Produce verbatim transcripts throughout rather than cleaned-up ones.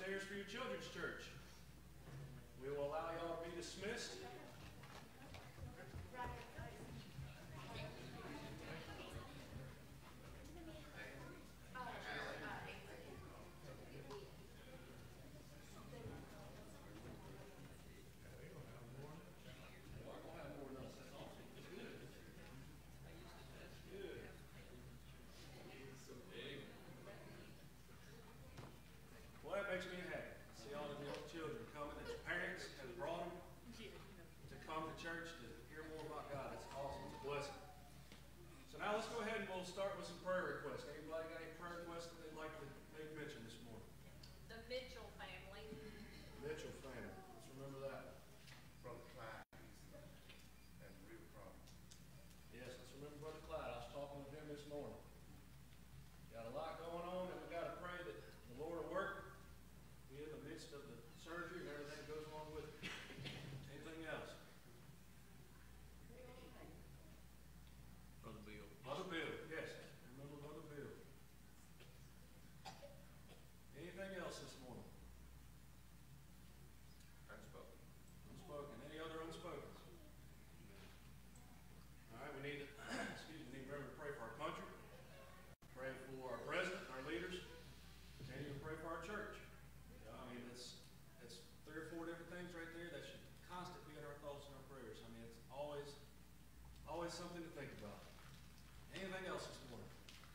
upstairs for your children's church. We will allow y'all to be dismissed. Well, that makes me happy. See all the little children coming. Their parents have brought them to come to church to hear more about God. It's awesome. It's a blessing. So now let's go ahead and we'll start with some prayer requests. Anybody got any prayer requests that they'd like to make mention this morning? The Mitchell family. Mitchell family. Let's remember that. Brother Clyde and River Problem. Yes, let's remember Brother Clyde. I was talking with him this morning. Got a lot going on, and we've got to pray that the Lord will work. Be in the midst of the surgery and everything that goes along with it. Anything else? Brother Bill. Brother Bill, yes. Remember Brother Bill. Anything else this morning? Unspoken. Unspoken. Any other unspoken? All right, we need to, excuse me, we need to remember to pray for our country, pray for our president, our leaders, and even pray for our church. You know, I mean, it's, it's three or four different things right there that should constantly be in our thoughts and our prayers. I mean, it's always, always something to think about. Anything else this morning?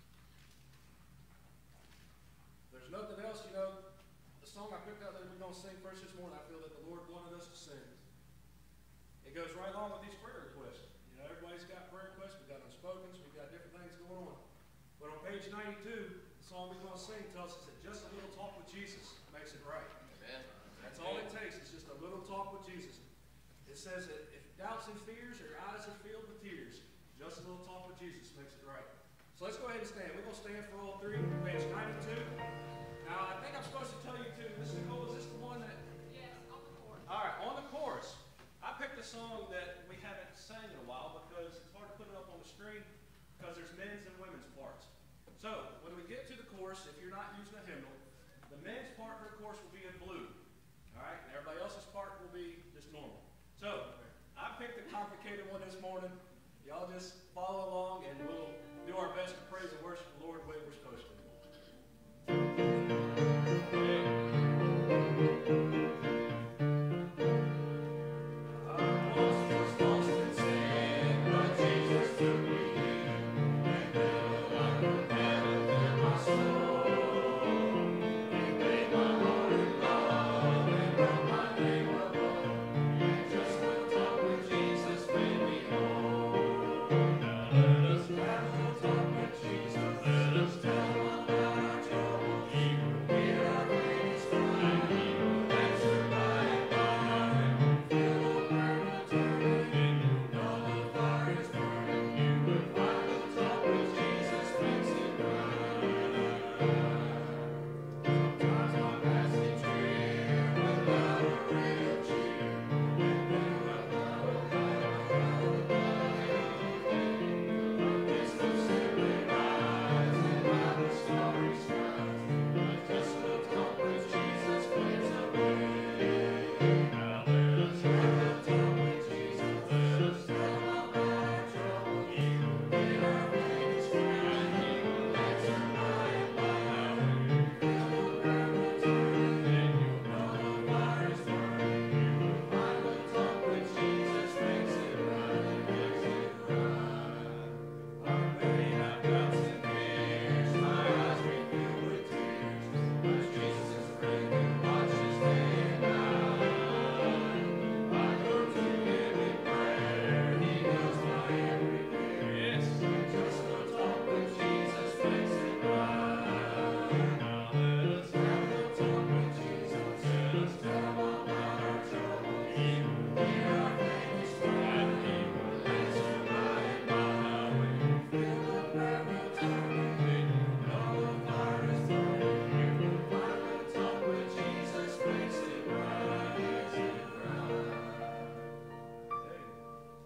If there's nothing else, you know, the song I picked out that we're going to sing first this morning, I feel that the Lord wanted us to sing. It goes right along with these prayer requests. You know, everybody's got prayer requests. We've got unspokens. We've got different things going on. But on page ninety-two, the song we're going to sing tells us that just a little talk with Jesus makes it right. Amen. That's all it takes. It's just a little talk with Jesus. It says that if doubts and fears, or your eyes are filled with tears, just a little talk with Jesus makes it right. So let's go ahead and stand. We're going to stand for all three. Page ninety-two. Now, I think I'm supposed to tell you too. Miss Nicole, is this the one that... Yes, on the chorus. All right, on the chorus. I picked a song that we haven't sang in a while because it's hard to put it up on the screen because there's men's and women's parts. So, when we get to the chorus, if you're not using a hymnal, the men's part for the chorus will be in blue. All right, and everybody else's part will be just normal. So, I picked a complicated one this morning. Y'all just follow along and we'll do our best to praise and worship the Lord the way we're supposed to.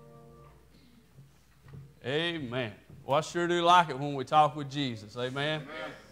Amen. Well, I sure do like it when we talk with Jesus. Amen. Amen.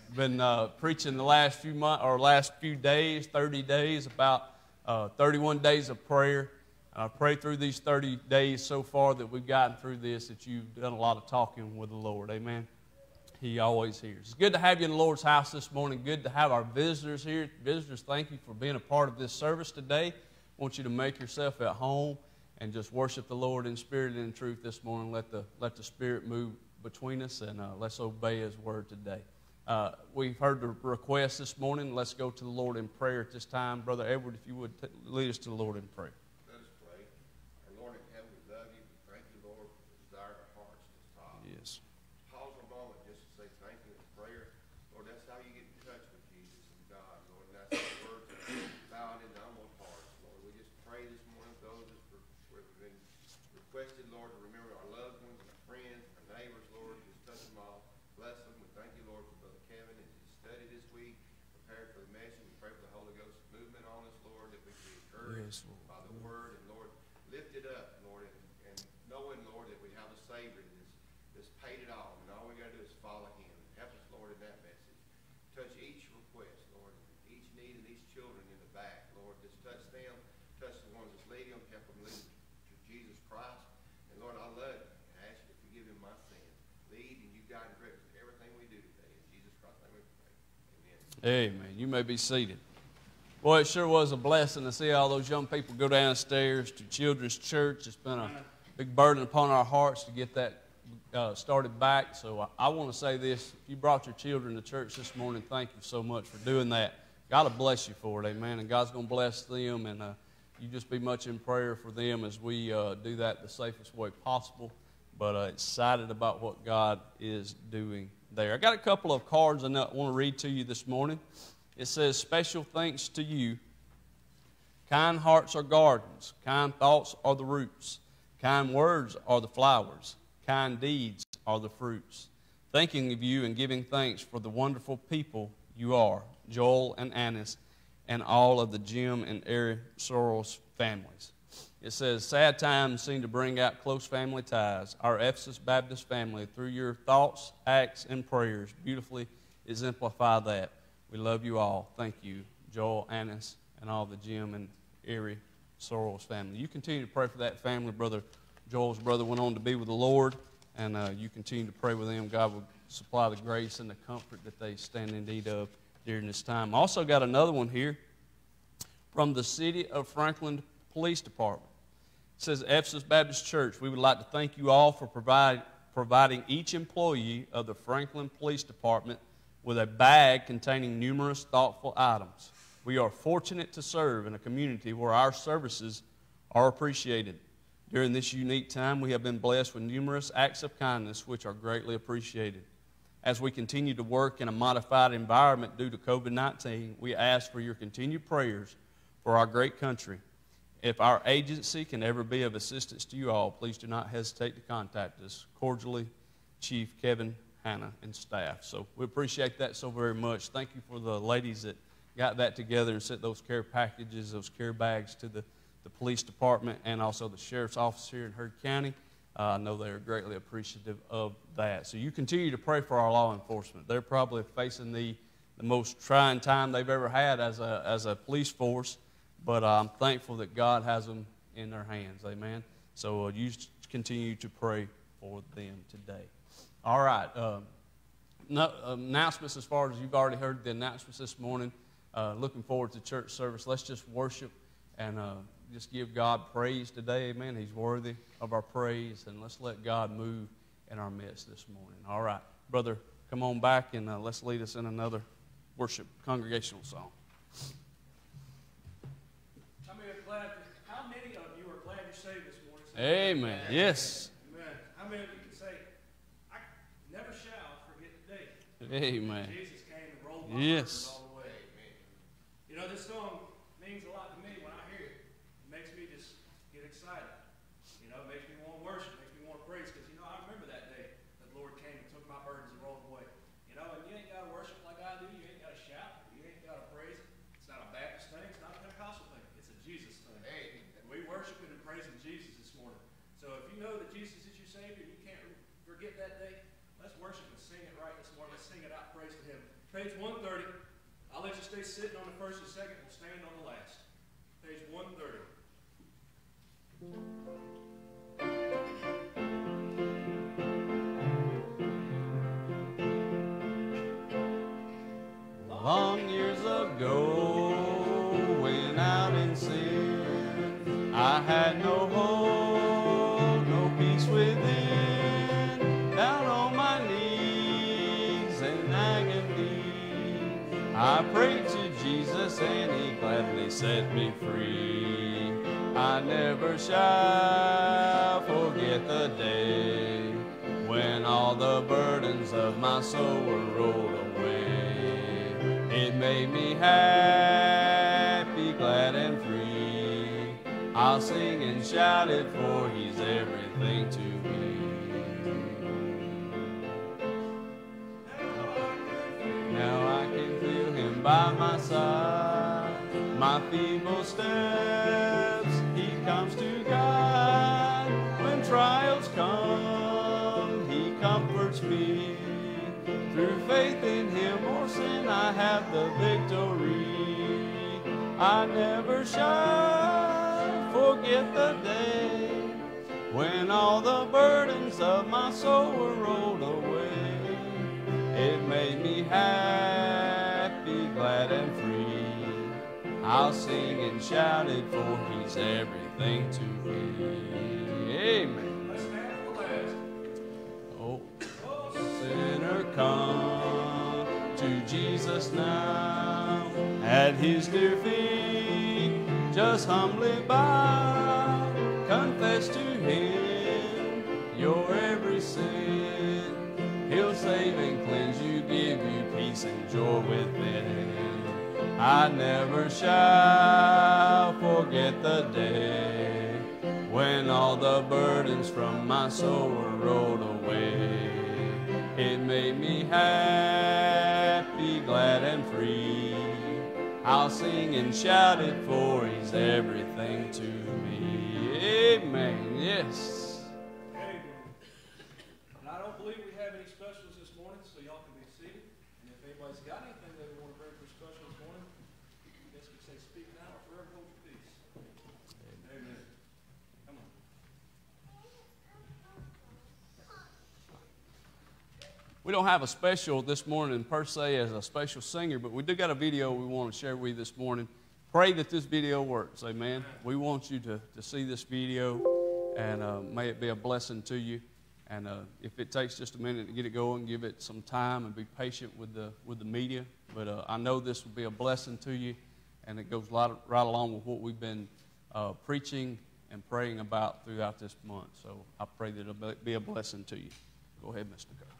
Been uh, preaching the last few months or last few days, thirty days, about uh, thirty-one days of prayer. I pray through these thirty days so far that we've gotten through this, that you've done a lot of talking with the Lord. Amen. He always hears. It's good to have you in the Lord's house this morning. Good to have our visitors here. Visitors, thank you for being a part of this service today. I want you to make yourself at home and just worship the Lord in spirit and in truth this morning. Let the, let the Spirit move between us, and uh, let's obey His word today. Uh, we've heard the request this morning. Let's go to the Lord in prayer at this time. Brother Edward, if you would t- lead us to the Lord in prayer. Let us pray. Our Lord in heaven, we love you. We thank you, Lord, for the desire of our hearts this time. Yes. Pause a moment just to say thank you in prayer. Lord, that's how you get in touch with Jesus and God, Lord, and that's the words that are bowing into humble hearts, Lord. We just pray this morning for those that have been requested, Lord, to remember our loved ones and our friends, our neighbors, Lord. Just touch them all. Bless them. We thank you, Lord, for Brother Kevin and his study this week, prepared for the message. We pray for the Holy Ghost movement on us, Lord, that we can be encouraged Yes, Lord. by the word, and Lord, lift it up, Lord, and, and knowing, Lord, that we have a Savior that's, that's paid it all, and all we got to do is follow Him. Help us, Lord, in that message. Touch each request, Lord, each need and these children in the back, Lord. Just touch them, touch the ones that's leading them, help them lead them to Jesus Christ. And Lord, I love you, and I ask you to forgive them my sins. Lead and you guide and direct us in everything we do today. In Jesus Christ's name we pray. Amen. Amen. You may be seated. Boy, it sure was a blessing to see all those young people go downstairs to Children's Church. It's been a big burden upon our hearts to get that uh, started back. So I, I want to say this. If you brought your children to church this morning, thank you so much for doing that. God will bless you for it, amen. And God's going to bless them, and uh, you just be much in prayer for them as we uh, do that the safest way possible. But uh, excited about what God is doing there. I got a couple of cards I want to read to you this morning. It says, special thanks to you. Kind hearts are gardens. Kind thoughts are the roots. Kind words are the flowers. Kind deeds are the fruits. Thinking of you and giving thanks for the wonderful people you are, Joel and Annis, and all of the Jim and Ari Soros families. It says, sad times seem to bring out close family ties. Our Ephesus Baptist family, through your thoughts, acts, and prayers, beautifully exemplify that. We love you all. Thank you, Joel, Annis, and all the Jim and Ari Soros family. You continue to pray for that family. Brother Joel's brother went on to be with the Lord, and uh, you continue to pray with them. God will supply the grace and the comfort that they stand in need of during this time. I also got another one here from the City of Franklin Police Department. It says, Ephesus Baptist Church, we would like to thank you all for provide, providing each employee of the Franklin Police Department with a bag containing numerous thoughtful items. We are fortunate to serve in a community where our services are appreciated. During this unique time, we have been blessed with numerous acts of kindness which are greatly appreciated. As we continue to work in a modified environment due to COVID nineteen, we ask for your continued prayers for our great country. If our agency can ever be of assistance to you all, please do not hesitate to contact us. Cordially, Chief Kevin Hanna and staff. So we appreciate that so very much. Thank you for the ladies that got that together and sent those care packages, those care bags to the, the police department and also the sheriff's office here in Heard County. Uh, I know they are greatly appreciative of that. So you continue to pray for our law enforcement. They're probably facing the, the most trying time they've ever had as a, as a police force, but uh, I'm thankful that God has them in their hands. Amen. So uh, you continue to pray for them today. All right. Um, no, announcements as far as you've already heard the announcements this morning. Uh, looking forward to church service. Let's just worship and uh, just give God praise today. Amen. He's worthy of our praise, and let's let God move in our midst this morning. All right. Brother, come on back and uh, let's lead us in another worship congregational song. How many are glad? How many of you are glad you're saved this morning? Amen. Yes. Amen. How many of you can say, I never shall forget the day Amen. Jesus came and rolled my Yes. burdens all the way. You know, this song means a lot to me when I hear it. It makes me just get excited. You know, it makes me want to worship, makes me want to praise, because, you know, I remember that day that the Lord came and took my burdens and rolled them away. You know, and you ain't got to worship like I do. You ain't got to shout. You ain't got to praise. It's not a Baptist thing. It's not a Pentecostal thing. It's a Jesus thing. Hey. And we worshiping and praising Jesus this morning. So if you know that Jesus is your Savior, you can't forget that day. Let's worship and sing it right this morning. Let's sing it out, praise to Him. Page one thirty. I'll let you stay sitting on the first and second. We'll stand on the last. Page one thirty. Long years ago, when out in sin, I had no hope, no peace within. Down on my knees in agony, I prayed to Jesus and He gladly set me free. I never shall forget the day when all the burdens of my soul were rolled away. It made me happy, glad and free. I'll sing and shout it, for He's everything to me. Now I can feel Him by my side. My feeble steps He comes to guide. When trials come, He comforts me. Through faith in Him or sin, I have the victory. I never shall forget the day when all the burdens of my soul were rolled away. It made me happy, glad and free. I'll sing and shout it, for He's everything to me. Amen. Let's stand for the last. Oh, sinner, come to Jesus now. At His dear feet, just humbly bow. Confess to Him your every sin. He'll save and cleanse you, give you peace and joy within. I never shall forget the day when all the burdens from my soul were rolled away. It made me happy, glad and free. I'll sing and shout it, for He's everything to me. Amen. Yes. Amen. And I don't believe we have any specials this morning, so y'all can be seated. And if anybody's got anything they want to bring for special this morning, I guess we say speak now or forever hold your peace. Amen. Come on. We don't have a special this morning per se as a special singer, but we do got a video we want to share with you this morning. Pray that this video works, amen. We want you to, to see this video, and uh, may it be a blessing to you. And uh, if it takes just a minute to get it going, give it some time and be patient with the with the media. But uh, I know this will be a blessing to you, and it goes right, right along with what we've been uh, preaching and praying about throughout this month. So I pray that it'll be a blessing to you. Go ahead, Mister Kerr.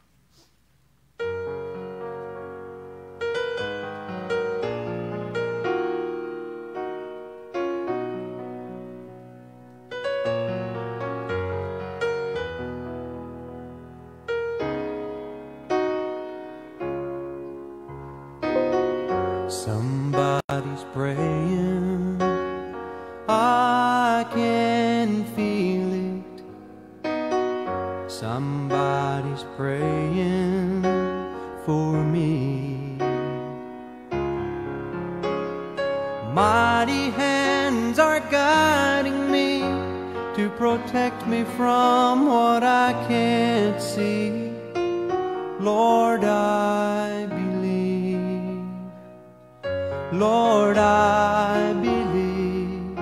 Somebody's praying, I can feel it. Somebody's praying for me. Mighty hands are guiding me to protect me from what I can't see. Lord, I believe. Lord, I believe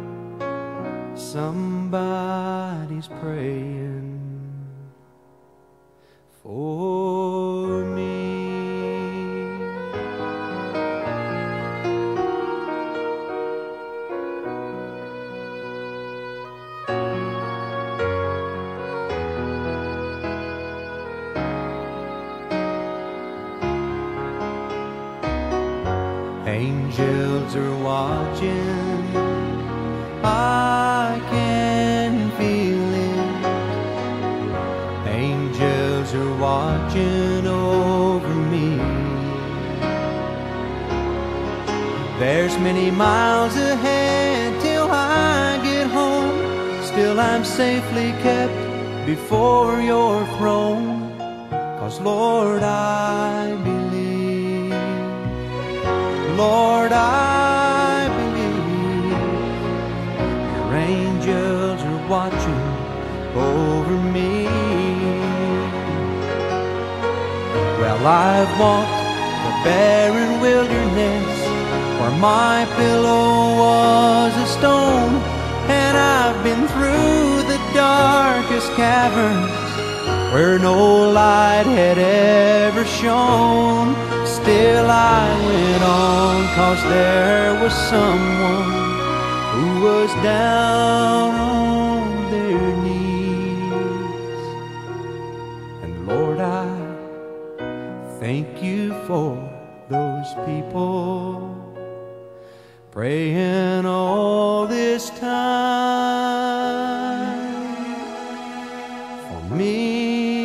somebody's praying for me. Angels are watching, I can feel it. Angels are watching over me. There's many miles ahead till I get home. Still I'm safely kept before your throne. 'Cause Lord, I believe. Lord, I believe your angels are watching over me. Well, I've walked the barren wilderness where my pillow was a stone, and I've been through the darkest caverns where no light had ever shone. Still I went on, 'cause there was someone who was down on their knees. And Lord, I thank you for those people praying all this time for me.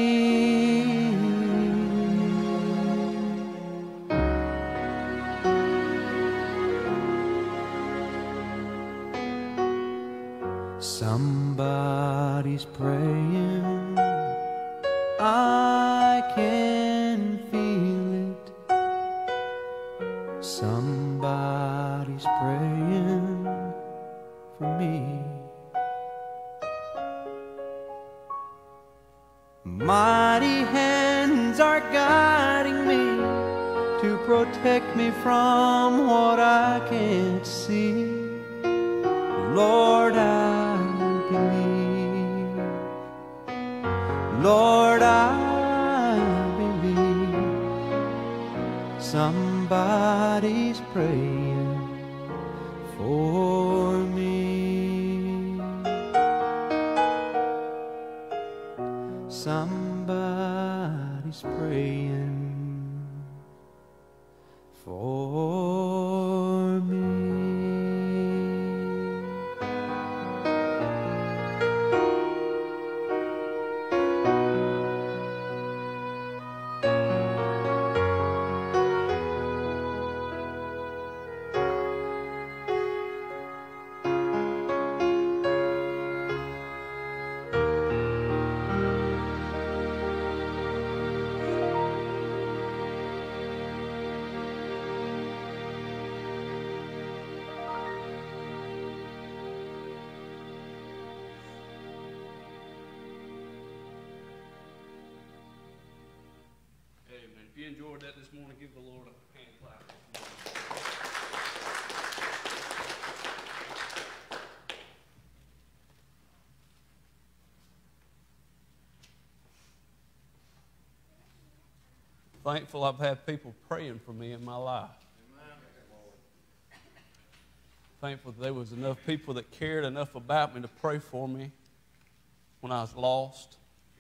Somebody's praying, I can feel it. Somebody's praying for me. Mighty hands are guiding me to protect me from what I can't see. Lord, I believe. Lord, I believe somebody's praying for me. Somebody's praying for me. If you enjoyed that this morning, give the Lord a hand clap. Thankful I've had people praying for me in my life. Amen. Thankful that there was enough people that cared enough about me to pray for me when I was lost.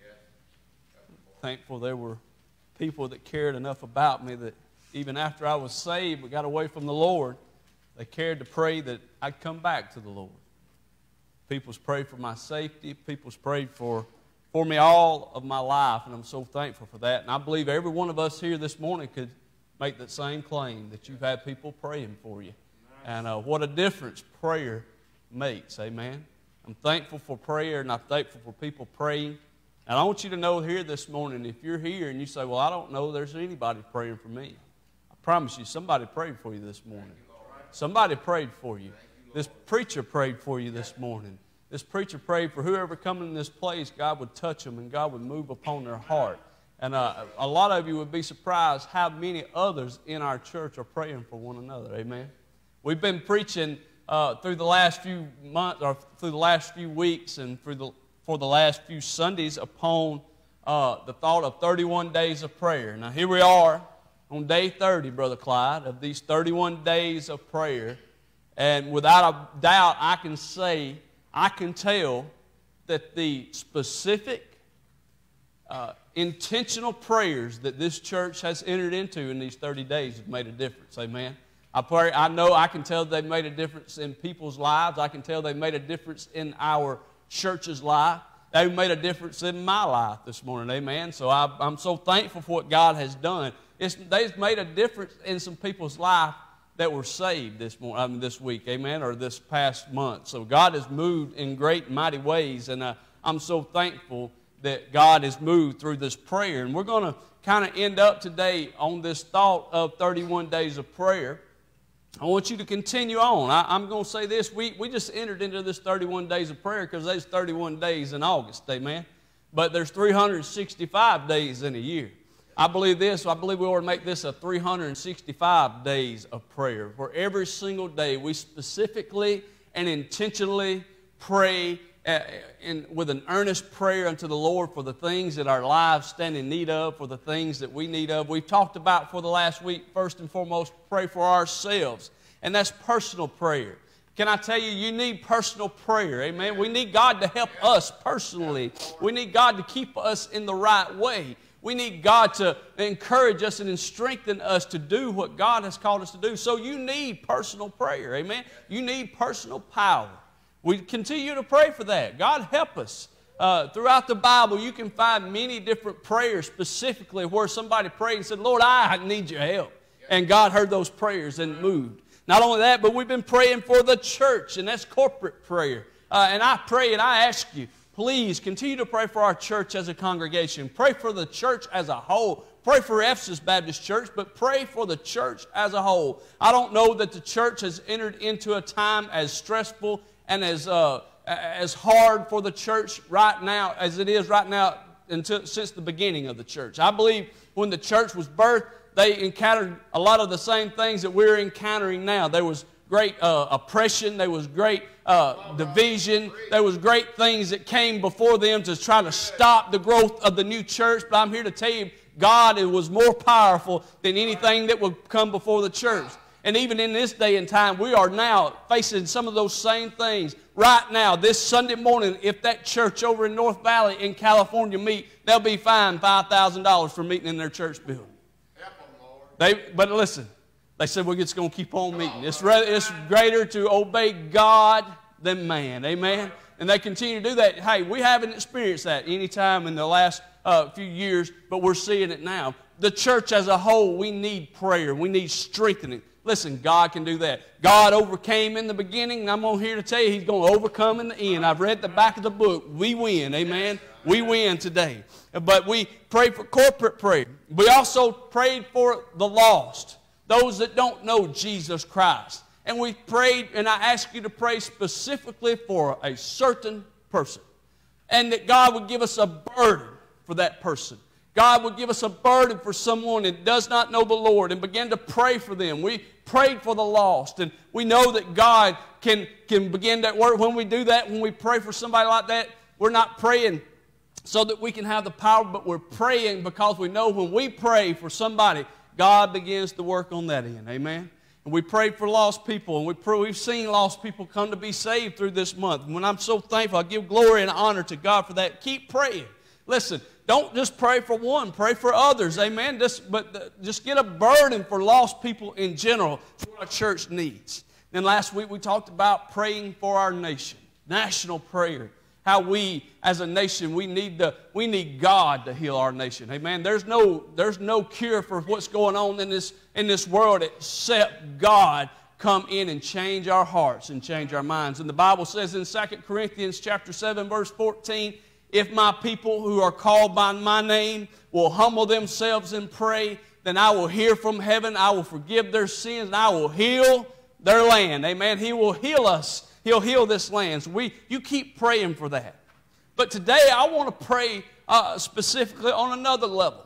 Thankful there were people that cared enough about me that even after I was saved but got away from the Lord, they cared to pray that I'd come back to the Lord. People's prayed for my safety. People's prayed for, for me all of my life, and I'm so thankful for that. And I believe every one of us here this morning could make that same claim, that you've had people praying for you. And uh, what a difference prayer makes, amen? I'm thankful for prayer, and I'm thankful for people praying. And I want you to know here this morning, if you're here and you say, well, I don't know there's anybody praying for me. I promise you, somebody prayed for you this morning. Somebody prayed for you. This preacher prayed for you this morning. This preacher prayed for whoever coming in this place, God would touch them and God would move upon their heart. And uh, a lot of you would be surprised how many others in our church are praying for one another. Amen. We've been preaching uh, through the last few months, or through the last few weeks, and through the for the last few Sundays upon uh, the thought of thirty-one days of prayer. Now here we are on day thirty, Brother Clyde, of these thirty-one days of prayer. And without a doubt, I can say, I can tell that the specific, uh, intentional prayers that this church has entered into in these thirty days have made a difference. Amen. I pray, I know I can tell they've made a difference in people's lives. I can tell they've made a difference in our church's life. They've made a difference in my life this morning, amen. So I, I'm so thankful for what God has done. It's, they've made a difference in some people's life that were saved this morning, I mean, this week, amen, or this past month. So God has moved in great and mighty ways, and uh, I'm so thankful that God has moved through this prayer. And we're going to kind of end up today on this thought of thirty-one days of prayer. I want you to continue on. I, I'm going to say this. We, we just entered into this thirty-one days of prayer because there's thirty-one days in August, amen? But there's three hundred sixty-five days in a year. I believe this. I believe we ought to make this a three hundred sixty-five days of prayer. For every single day, we specifically and intentionally pray uh, in, with an earnest prayer unto the Lord for the things that our lives stand in need of, for the things that we need of. We've talked about for the last week, first and foremost, pray for ourselves. And that's personal prayer. Can I tell you, you need personal prayer, amen? We need God to help us personally. We need God to keep us in the right way. We need God to encourage us and strengthen us to do what God has called us to do. So you need personal prayer, amen? You need personal power. We continue to pray for that. God help us. Uh, throughout the Bible, you can find many different prayers specifically where somebody prayed and said, Lord, I need your help. And God heard those prayers and moved. Not only that, but we've been praying for the church, and that's corporate prayer. Uh, and I pray and I ask you, please continue to pray for our church as a congregation. Pray for the church as a whole. Pray for Ephesus Baptist Church, but pray for the church as a whole. I don't know that the church has entered into a time as stressful and as uh, as hard for the church right now as it is right now until, since the beginning of the church. I believe when the church was birthed, they encountered a lot of the same things that we're encountering now. There was great uh, oppression. There was great uh, division. There was great things that came before them to try to stop the growth of the new church. But I'm here to tell you, God it was more powerful than anything that would come before the church. And even in this day and time, we are now facing some of those same things. Right now, this Sunday morning, if that church over in North Valley in California meet, they'll be fined five thousand dollars for meeting in their church building. They, but listen, they said we're just going to keep on meeting. It's, re, it's greater to obey God than man. Amen? And they continue to do that. Hey, we haven't experienced that any time in the last uh, few years, but we're seeing it now. The church as a whole, we need prayer. We need strengthening. Listen, God can do that. God overcame in the beginning, and I'm on here to tell you He's going to overcome in the end. I've read the back of the book. We win. Amen? We win today. But we pray for corporate prayer. We also prayed for the lost, those that don't know Jesus Christ. And we prayed, and I ask you to pray specifically for a certain person. And that God would give us a burden for that person. God would give us a burden for someone that does not know the Lord and begin to pray for them. We prayed for the lost, and we know that God can, can begin that work. When we do that, when we pray for somebody like that, we're not praying so that we can have the power, but we're praying because we know when we pray for somebody, God begins to work on that end. Amen? And we prayed for lost people, and we pray, we've seen lost people come to be saved through this month. And when I'm so thankful, I give glory and honor to God for that. Keep praying. Listen, don't just pray for one, pray for others, amen? Just, but just get a burden for lost people in general. That's what our church needs. Then last week we talked about praying for our nation, national prayer. How we, as a nation, we need, to, we need God to heal our nation, amen? There's no, there's no cure for what's going on in this, in this world except God come in and change our hearts and change our minds. And the Bible says in Second Corinthians chapter seven, verse fourteen, if my people who are called by my name will humble themselves and pray, then I will hear from heaven, I will forgive their sins, and I will heal their land. Amen. He will heal us. He'll heal this land. So we, you keep praying for that. But today I want to pray uh, specifically on another level.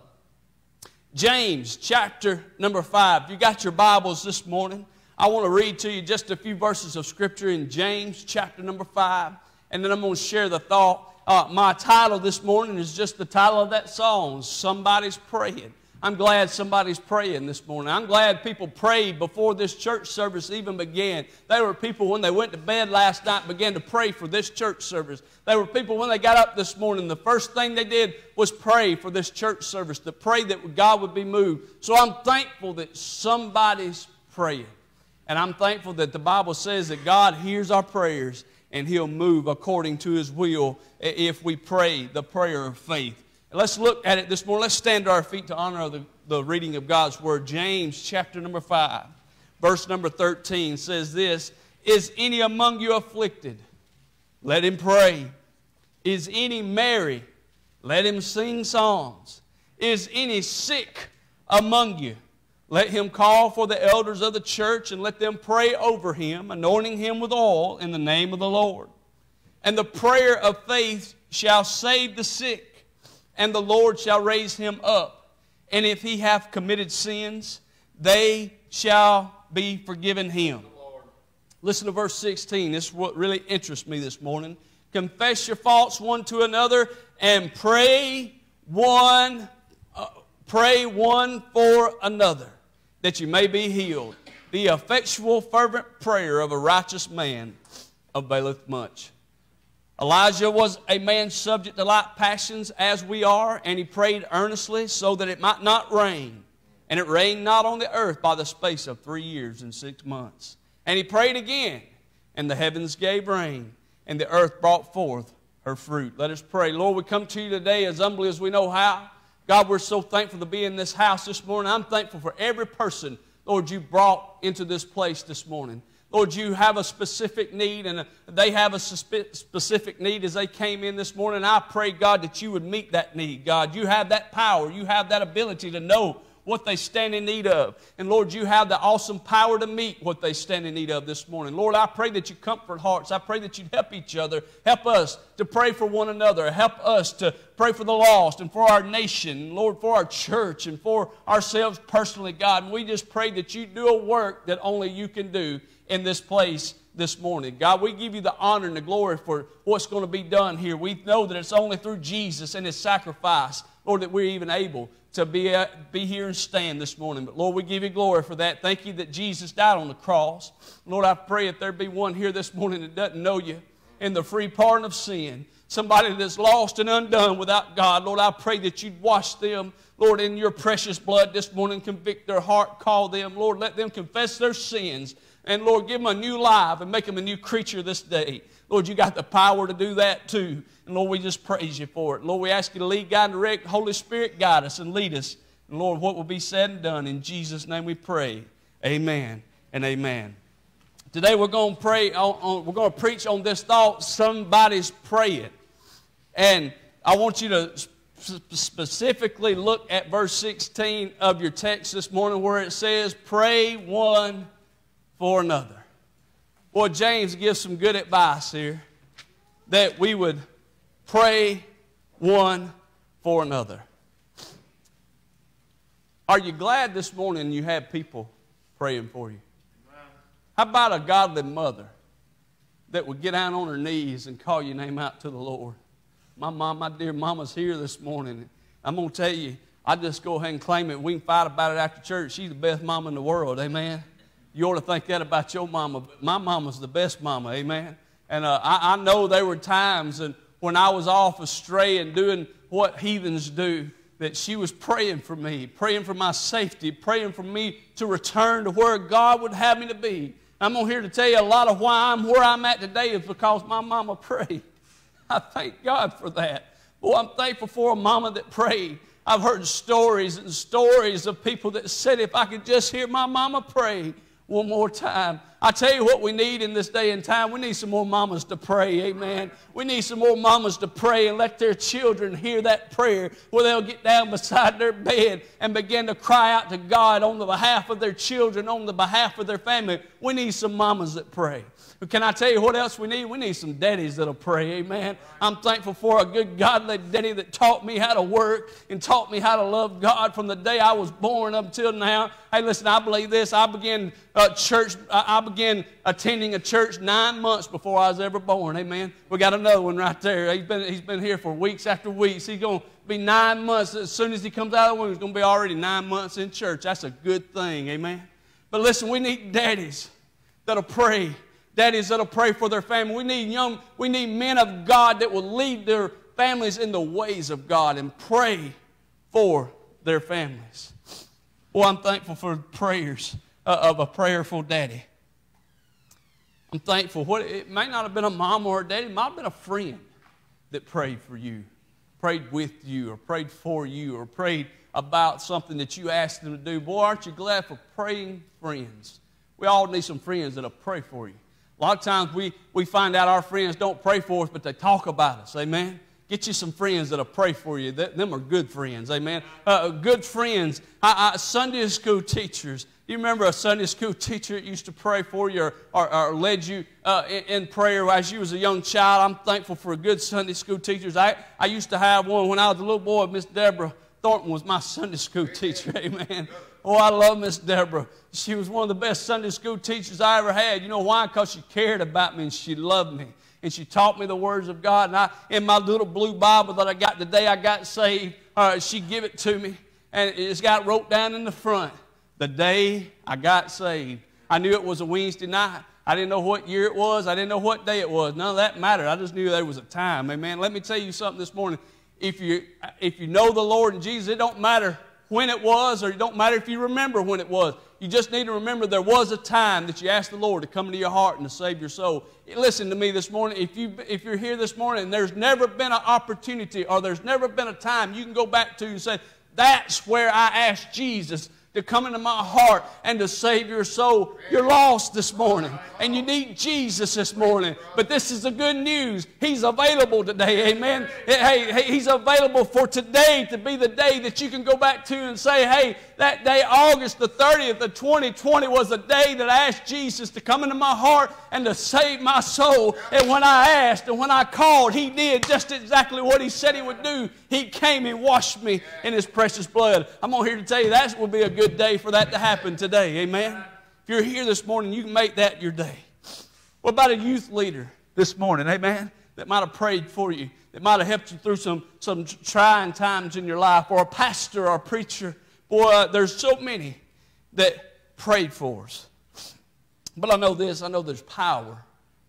James chapter number five. If you got your Bibles this morning, I want to read to you just a few verses of Scripture in James chapter number five. And then I'm going to share the thought. Uh, my title this morning is just the title of that song, Somebody's Praying. I'm glad somebody's praying this morning. I'm glad people prayed before this church service even began. There were people when they went to bed last night began to pray for this church service. There were people when they got up this morning, the first thing they did was pray for this church service, to pray that God would be moved. So I'm thankful that somebody's praying. And I'm thankful that the Bible says that God hears our prayers and He'll move according to His will if we pray the prayer of faith. Let's look at it this morning. Let's stand to our feet to honor the, the reading of God's Word. James chapter number five, verse number thirteen says this, is any among you afflicted? Let him pray. Is any merry? Let him sing psalms. Is any sick among you? Let him call for the elders of the church and let them pray over him, anointing him with oil in the name of the Lord. And the prayer of faith shall save the sick, and the Lord shall raise him up. And if he hath committed sins, they shall be forgiven him. Listen to verse sixteen. This is what really interests me this morning. Confess your faults one to another and pray one, uh, pray one for another, that you may be healed. The effectual, fervent prayer of a righteous man availeth much. Elijah was a man subject to like passions as we are, and he prayed earnestly so that it might not rain. And it rained not on the earth by the space of three years and six months. And he prayed again, and the heavens gave rain, and the earth brought forth her fruit. Let us pray. Lord, we come to you today as humbly as we know how. God, we're so thankful to be in this house this morning. I'm thankful for every person, Lord, you brought into this place this morning. Lord, you have a specific need, and they have a specific need as they came in this morning. I pray, God, that you would meet that need, God. You have that power. You have that ability to know what they stand in need of. And Lord, you have the awesome power to meet what they stand in need of this morning. Lord, I pray that you comfort hearts. I pray that you'd help each other. Help us to pray for one another. Help us to pray for the lost and for our nation. Lord, for our church and for ourselves personally, God. And we just pray that you do a work that only you can do in this place this morning. God, we give you the honor and the glory for what's going to be done here. We know that it's only through Jesus and his sacrifice, Lord, that we're even able to be, uh, be here and stand this morning. But Lord, we give you glory for that. Thank you that Jesus died on the cross. Lord, I pray if there be one here this morning that doesn't know you in the free pardon of sin, somebody that's lost and undone without God, Lord, I pray that you'd wash them, Lord, in your precious blood this morning. Convict their heart, call them, Lord, let them confess their sins. And Lord, give them a new life and make them a new creature this day. Lord, you got the power to do that too. And Lord, we just praise you for it. Lord, we ask you to lead, guide, and direct. Holy Spirit, guide us and lead us. And Lord, what will be said and done, in Jesus' name we pray. Amen and amen. Today we're going to pray. On, on, we're going to preach on this thought: somebody's praying. And I want you to sp- specifically look at verse sixteen of your text this morning, where it says, "Pray one for another." Boy, James gives some good advice here, that we would pray one for another. Are you glad this morning you have people praying for you? How about a godly mother that would get down on her knees and call your name out to the Lord? My mom, my dear mama's here this morning. I'm going to tell you, I just go ahead and claim it. We can fight about it after church. She's the best mama in the world, amen? You ought to think that about your mama. My mama's the best mama, amen? And uh, I, I know there were times and when I was off astray and doing what heathens do, that she was praying for me, praying for my safety, praying for me to return to where God would have me to be. I'm on here to tell you a lot of why I'm where I'm at today is because my mama prayed. I thank God for that. Boy, I'm thankful for a mama that prayed. I've heard stories and stories of people that said, if I could just hear my mama pray one more time. I tell you what we need in this day and time. We need some more mamas to pray, amen. We need some more mamas to pray and let their children hear that prayer where they'll get down beside their bed and begin to cry out to God on the behalf of their children, on the behalf of their family. We need some mamas that pray. But can I tell you what else we need? We need some daddies that'll pray, amen. I'm thankful for a good godly daddy that taught me how to work and taught me how to love God from the day I was born up until now. Hey, listen, I believe this. I began uh, church, I began attending a church nine months before I was ever born, amen. We got another one right there. He's been, he's been here for weeks after weeks. He's going to be nine months. As soon as he comes out of the womb, he's going to be already nine months in church. That's a good thing, amen. But listen, we need daddies that'll pray. Daddies that'll pray for their family. We need young, we need men of God that will lead their families in the ways of God and pray for their families. Well, I'm thankful for prayers uh, of a prayerful daddy. I'm thankful. What, it may not have been a mom or a daddy. It might have been a friend that prayed for you, prayed with you, or prayed for you, or prayed about something that you asked them to do. Boy, aren't you glad for praying friends? We all need some friends that'll pray for you. A lot of times we, we find out our friends don't pray for us, but they talk about us, amen? Get you some friends that'll pray for you. That, them are good friends, amen. Uh, good friends, I, I, Sunday school teachers. You remember a Sunday school teacher that used to pray for you or, or, or led you uh, in, in prayer as you was a young child? I'm thankful for good Sunday school teachers. I, I used to have one when I was a little boy. Miss Deborah Thornton was my Sunday school teacher, amen. Oh, I love Miss Deborah. She was one of the best Sunday school teachers I ever had. You know why? Because she cared about me and she loved me. And she taught me the words of God. And I, in my little blue Bible that I got the day I got saved, uh, she gave it to me. And it's got wrote down in the front, the day I got saved. I knew it was a Wednesday night. I didn't know what year it was. I didn't know what day it was. None of that mattered. I just knew there was a time. Amen. Let me tell you something this morning. If you, if you know the Lord and Jesus, it don't matter when it was, or it don't matter if you remember when it was. You just need to remember there was a time that you asked the Lord to come into your heart and to save your soul. Listen to me this morning. If, you, if you're here this morning and there's never been an opportunity or there's never been a time you can go back to and say, that's where I asked Jesus to come into my heart and to save your soul. You're lost this morning and you need Jesus this morning. But this is the good news. He's available today. Amen. Hey, hey, He's available for today to be the day that you can go back to and say, hey, that day, August the thirtieth of twenty twenty was the day that I asked Jesus to come into my heart and to save my soul. And when I asked and when I called, He did just exactly what He said He would do. He came and washed me in His precious blood. I'm on here to tell you that will be a good day for that to happen today. Amen. If you're here this morning, you can make that your day. What about a youth leader this morning? Amen. That might have prayed for you. That might have helped you through some, some trying times in your life. Or a pastor or a preacher. Boy, uh, there's so many that prayed for us. But I know this. I know there's power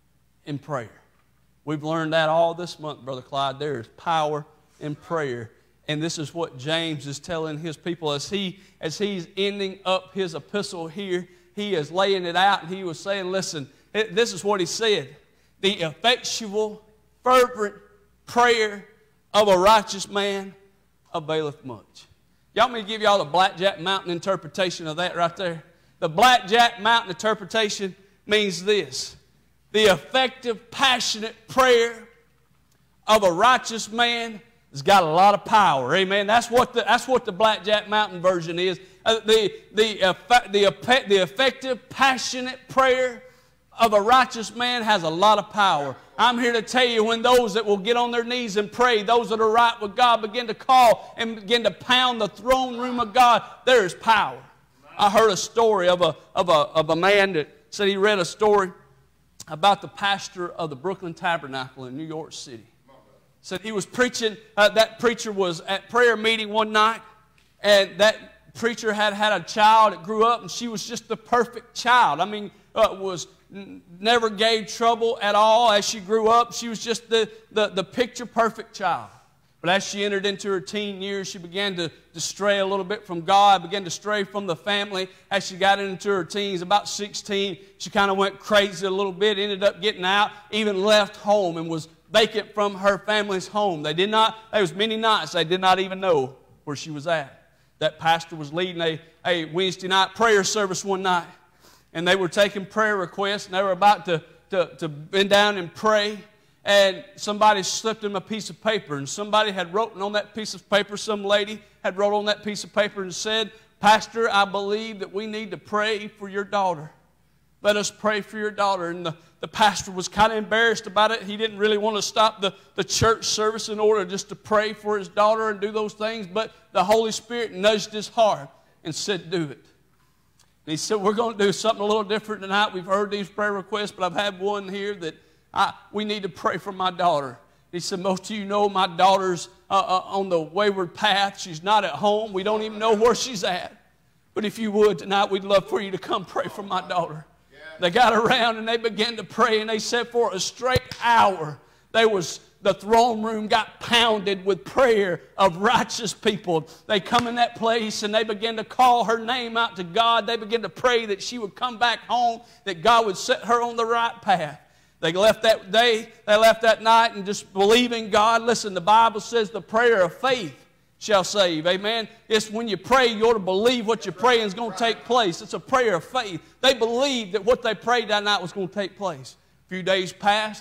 in prayer. We've learned that all this month, Brother Clyde. There is power in prayer. And this is what James is telling his people as he as he's ending up his epistle here. He is laying it out, and he was saying, listen, it, this is what he said. The effectual, fervent prayer of a righteous man availeth much. Y'all want me to give y'all the Blackjack Mountain interpretation of that right there? The Blackjack Mountain interpretation means this. The effective, passionate prayer of a righteous man has got a lot of power. Amen. That's what the, that's what the Blackjack Mountain version is. Uh, the, the, effect, the, the effective, passionate prayer of a righteous man has a lot of power. I'm here to tell you, when those that will get on their knees and pray, those that are right with God, begin to call and begin to pound the throne room of God, there is power. I heard a story of a, of a, of a man that said he read a story about the pastor of the Brooklyn Tabernacle in New York City. Said he was preaching, uh, that preacher was at prayer meeting one night, and that preacher had had a child that grew up, and she was just the perfect child. I mean, uh, was n- never gave trouble at all as she grew up. She was just the, the, the picture-perfect child. But as she entered into her teen years, she began to, to stray a little bit from God, began to stray from the family. As she got into her teens, about sixteen, she kind of went crazy a little bit, ended up getting out, even left home and was vacant from her family's home. They did not, there was many nights they did not even know where she was at. That pastor was leading a, a Wednesday night prayer service one night, and they were taking prayer requests, and they were about to, to, to bend down and pray, and somebody slipped them a piece of paper, and somebody had written on that piece of paper, some lady had wrote on that piece of paper and said, Pastor, I believe that we need to pray for your daughter. Let us pray for your daughter. And the, the pastor was kind of embarrassed about it. He didn't really want to stop the, the church service in order just to pray for his daughter and do those things. But the Holy Spirit nudged his heart and said, do it. And he said, we're going to do something a little different tonight. We've heard these prayer requests, but I've had one here that I, we need to pray for my daughter. He said, most of you know my daughter's uh, uh, on the wayward path. She's not at home. We don't even know where she's at. But if you would tonight, we'd love for you to come pray for my daughter. They got around and they began to pray, and they said for a straight hour, they was, the throne room got pounded with prayer of righteous people. They come in that place and they began to call her name out to God. They began to pray that she would come back home, that God would set her on the right path. They left that day, they left that night and just believing God. Listen, the Bible says the prayer of faith shall save. Amen. It's when you pray, you ought to believe what you're praying is going to take place. It's a prayer of faith. They believed that what they prayed that night was going to take place. A few days passed, and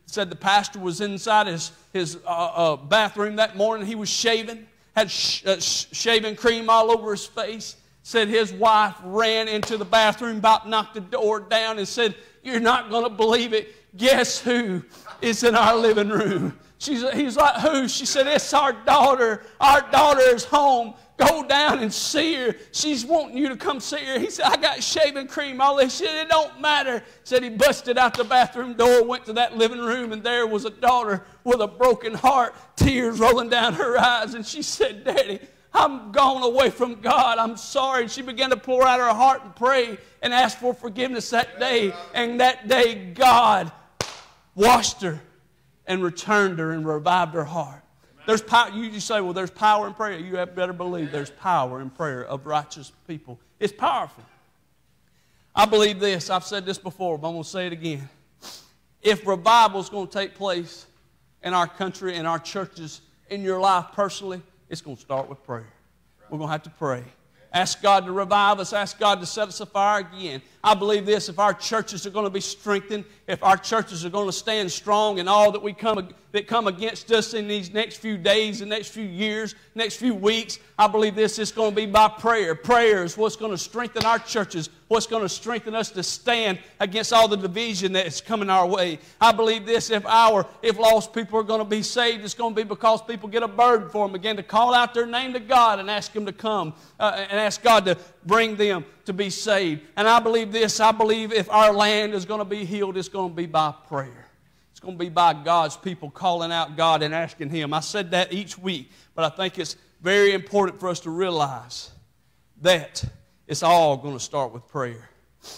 said the pastor was inside his, his uh, uh, bathroom that morning. He was shaving, had sh- uh, sh- shaving cream all over his face. Said his wife ran into the bathroom, about knocked the door down, and said, "You're not going to believe it. Guess who is in our living room?" She's, he's like, "Who?" She said, "It's our daughter. Our daughter is home. Go down and see her. She's wanting you to come see her." He said, "I got shaving cream, all this shit. It don't matter." Said he busted out the bathroom door, went to that living room, and there was a daughter with a broken heart, tears rolling down her eyes. And she said, "Daddy, I'm gone away from God. I'm sorry." And she began to pour out her heart and pray and ask for forgiveness that day. And that day, God washed her and returned her and revived her heart. There's power. You, you say, "Well, there's power in prayer." You have better believe there's power in prayer of righteous people. It's powerful. I believe this. I've said this before, but I'm going to say it again. If revival is going to take place in our country, in our churches, in your life personally, it's going to start with prayer. We're going to have to pray. Ask God to revive us. Ask God to set us afire again. I believe this. If our churches are going to be strengthened, if our churches are going to stand strong in all that we come that come against us in these next few days, the next few years, next few weeks, I believe this is going to be by prayer. Prayer is what's going to strengthen our churches, what's going to strengthen us to stand against all the division that is coming our way. I believe this. If our if lost people are going to be saved, it's going to be because people get a burden for them, begin to call out their name to God and ask Him to come uh, and ask God to bring them to be saved. And I believe this. I believe if our land is going to be healed, it's going to be by prayer. It's going to be by God's people calling out God and asking Him. I said that each week, but I think it's very important for us to realize that it's all going to start with prayer.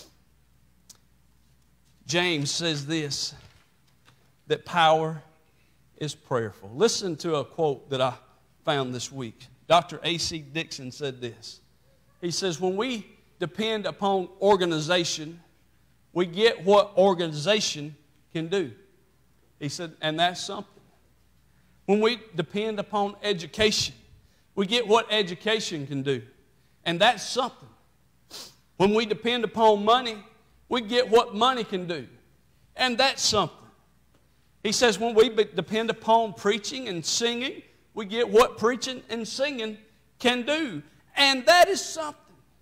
James says this, that power is prayerful. Listen to a quote that I found this week. Doctor A C Dixon said this. He says, "When we depend upon organization, we get what organization can do." He said, and that's something. When we depend upon education, we get what education can do. And that's something. When we depend upon money, we get what money can do. And that's something. He says when we depend upon preaching and singing, we get what preaching and singing can do. And that is something.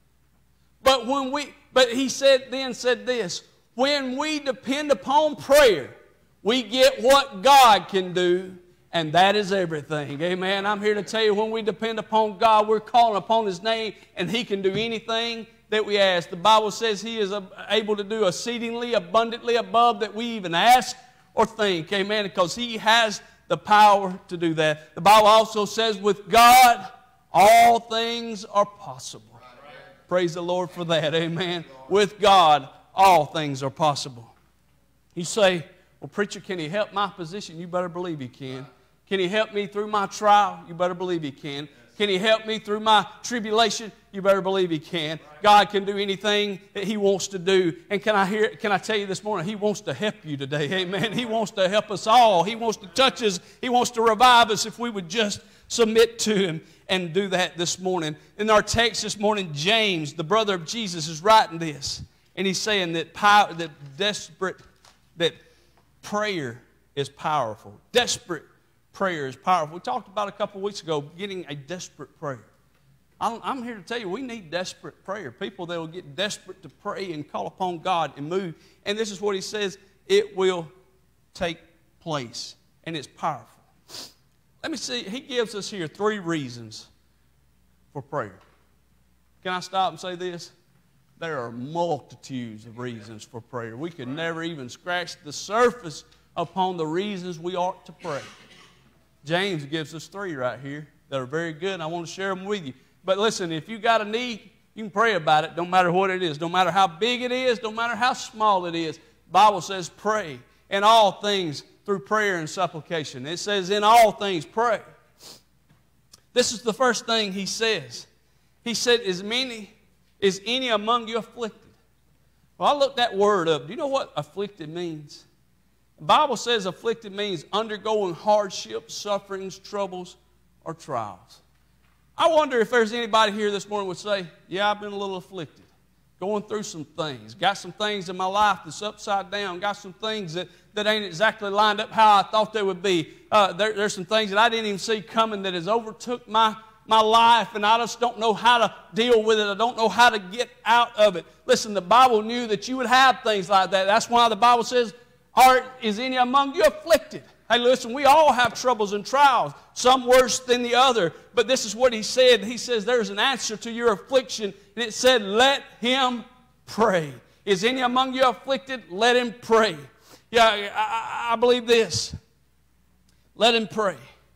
But when we, but he said, then said this, when we depend upon prayer, we get what God can do, and that is everything. Amen. I'm here to tell you, when we depend upon God, we're calling upon His name, and He can do anything that we ask. The Bible says He is able to do exceedingly abundantly above that we even ask or think. Amen. Because He has the power to do that. The Bible also says with God, all things are possible. Right. Praise the Lord for that. Amen. With God, all things are possible. You say, "Well, preacher, can He help my position?" You better believe He can. Can He help me through my trial? You better believe He can. Can He help me through my tribulation? You better believe He can. God can do anything that He wants to do. And can I hear? Can I tell you this morning, He wants to help you today. Amen. He wants to help us all. He wants to touch us. He wants to revive us if we would just submit to Him and do that this morning. In our text this morning, James, the brother of Jesus, is writing this. And he's saying that power, that desperate, that prayer is powerful. Desperate prayer is powerful. We talked about a couple weeks ago getting a desperate prayer. I'm, I'm here to tell you we need desperate prayer. People that will get desperate to pray and call upon God and move. And this is what he says, it will take place. And it's powerful. Let me see, he gives us here three reasons for prayer. Can I stop and say this? There are multitudes of reasons for prayer. We could never even scratch the surface upon the reasons we ought to pray. James gives us three right here that are very good, and I want to share them with you. But listen, if you got a need, you can pray about it, no matter what it is. No matter how big it is, no matter how small it is. The Bible says pray in all things through prayer and supplication. It says in all things pray. This is the first thing he says. He said, is many, is any among you afflicted? Well, I looked that word up. Do you know what afflicted means? The Bible says afflicted means undergoing hardships, sufferings, troubles, or trials. I wonder if there's anybody here this morning would say, yeah, I've been a little afflicted. going through some things. Got some things in my life that's upside down. Got some things that, that ain't exactly lined up how I thought they would be. Uh, there, there's some things that I didn't even see coming that has overtook my, my life, and I just don't know how to deal with it. I don't know how to get out of it. Listen, the Bible knew that you would have things like that. That's why the Bible says, "Are, is any among you afflicted?" Hey, listen, we all have troubles and trials, some worse than the other. But this is what he said. He says there's an answer to your affliction. And it said, let him pray. Is any among you afflicted? Let him pray. Yeah, I, I believe this. Let him pray.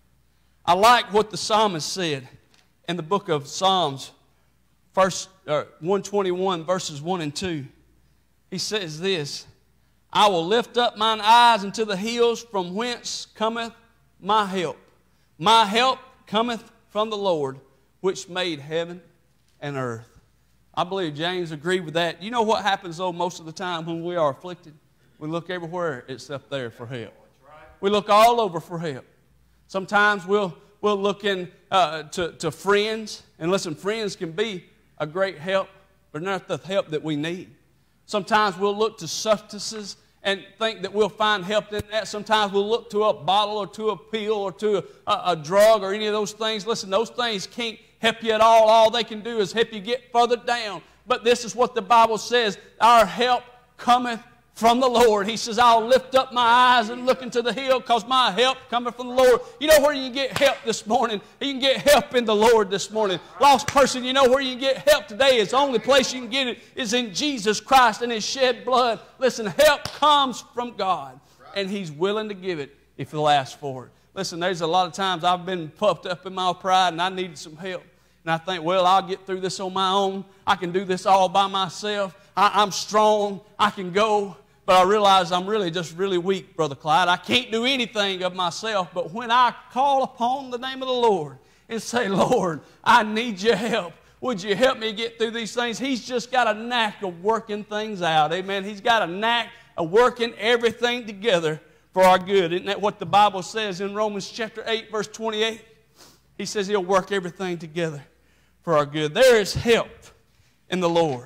I like what the psalmist said in the book of Psalms, first, uh, one twenty-one, verses one and two. He says this, I will lift up mine eyes unto the hills, from whence cometh my help. My help cometh from the Lord, which made heaven and earth. I believe James agreed with that. You know what happens, though, most of the time when we are afflicted? We look everywhere except there for help. We look all over for help. Sometimes we'll, we'll look in uh, to, to friends. And listen, friends can be a great help, but not the help that we need. Sometimes we'll look to substances and think that we'll find help in that. Sometimes we'll look to a bottle or to a pill or to a, a, a drug or any of those things. Listen, those things can't help you at all. All they can do is help you get further down. But this is what the Bible says. Our help cometh from the Lord. He says, I'll lift up my eyes and look into the hill because my help cometh from the Lord. You know where you can get help this morning? You can get help in the Lord this morning. Lost person, you know where you can get help today? It's the only place you can get it is in Jesus Christ and His shed blood. Listen, help comes from God, and He's willing to give it if you'll ask for it. Listen, there's a lot of times I've been puffed up in my pride and I needed some help. And I think, well, I'll get through this on my own. I can do this all by myself. I, I'm strong. I can go. But I realize I'm really just really weak, Brother Clyde. I can't do anything of myself. But when I call upon the name of the Lord and say, Lord, I need your help. Would you help me get through these things? He's just got a knack of working things out. Amen. He's got a knack of working everything together for our good. Isn't that what the Bible says in Romans chapter eight, verse twenty-eight? He says He'll work everything together for our good. There is help in the Lord.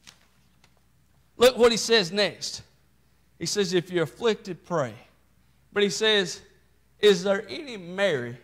Look what He says next. He says, if you're afflicted, pray. But He says, is there any merry?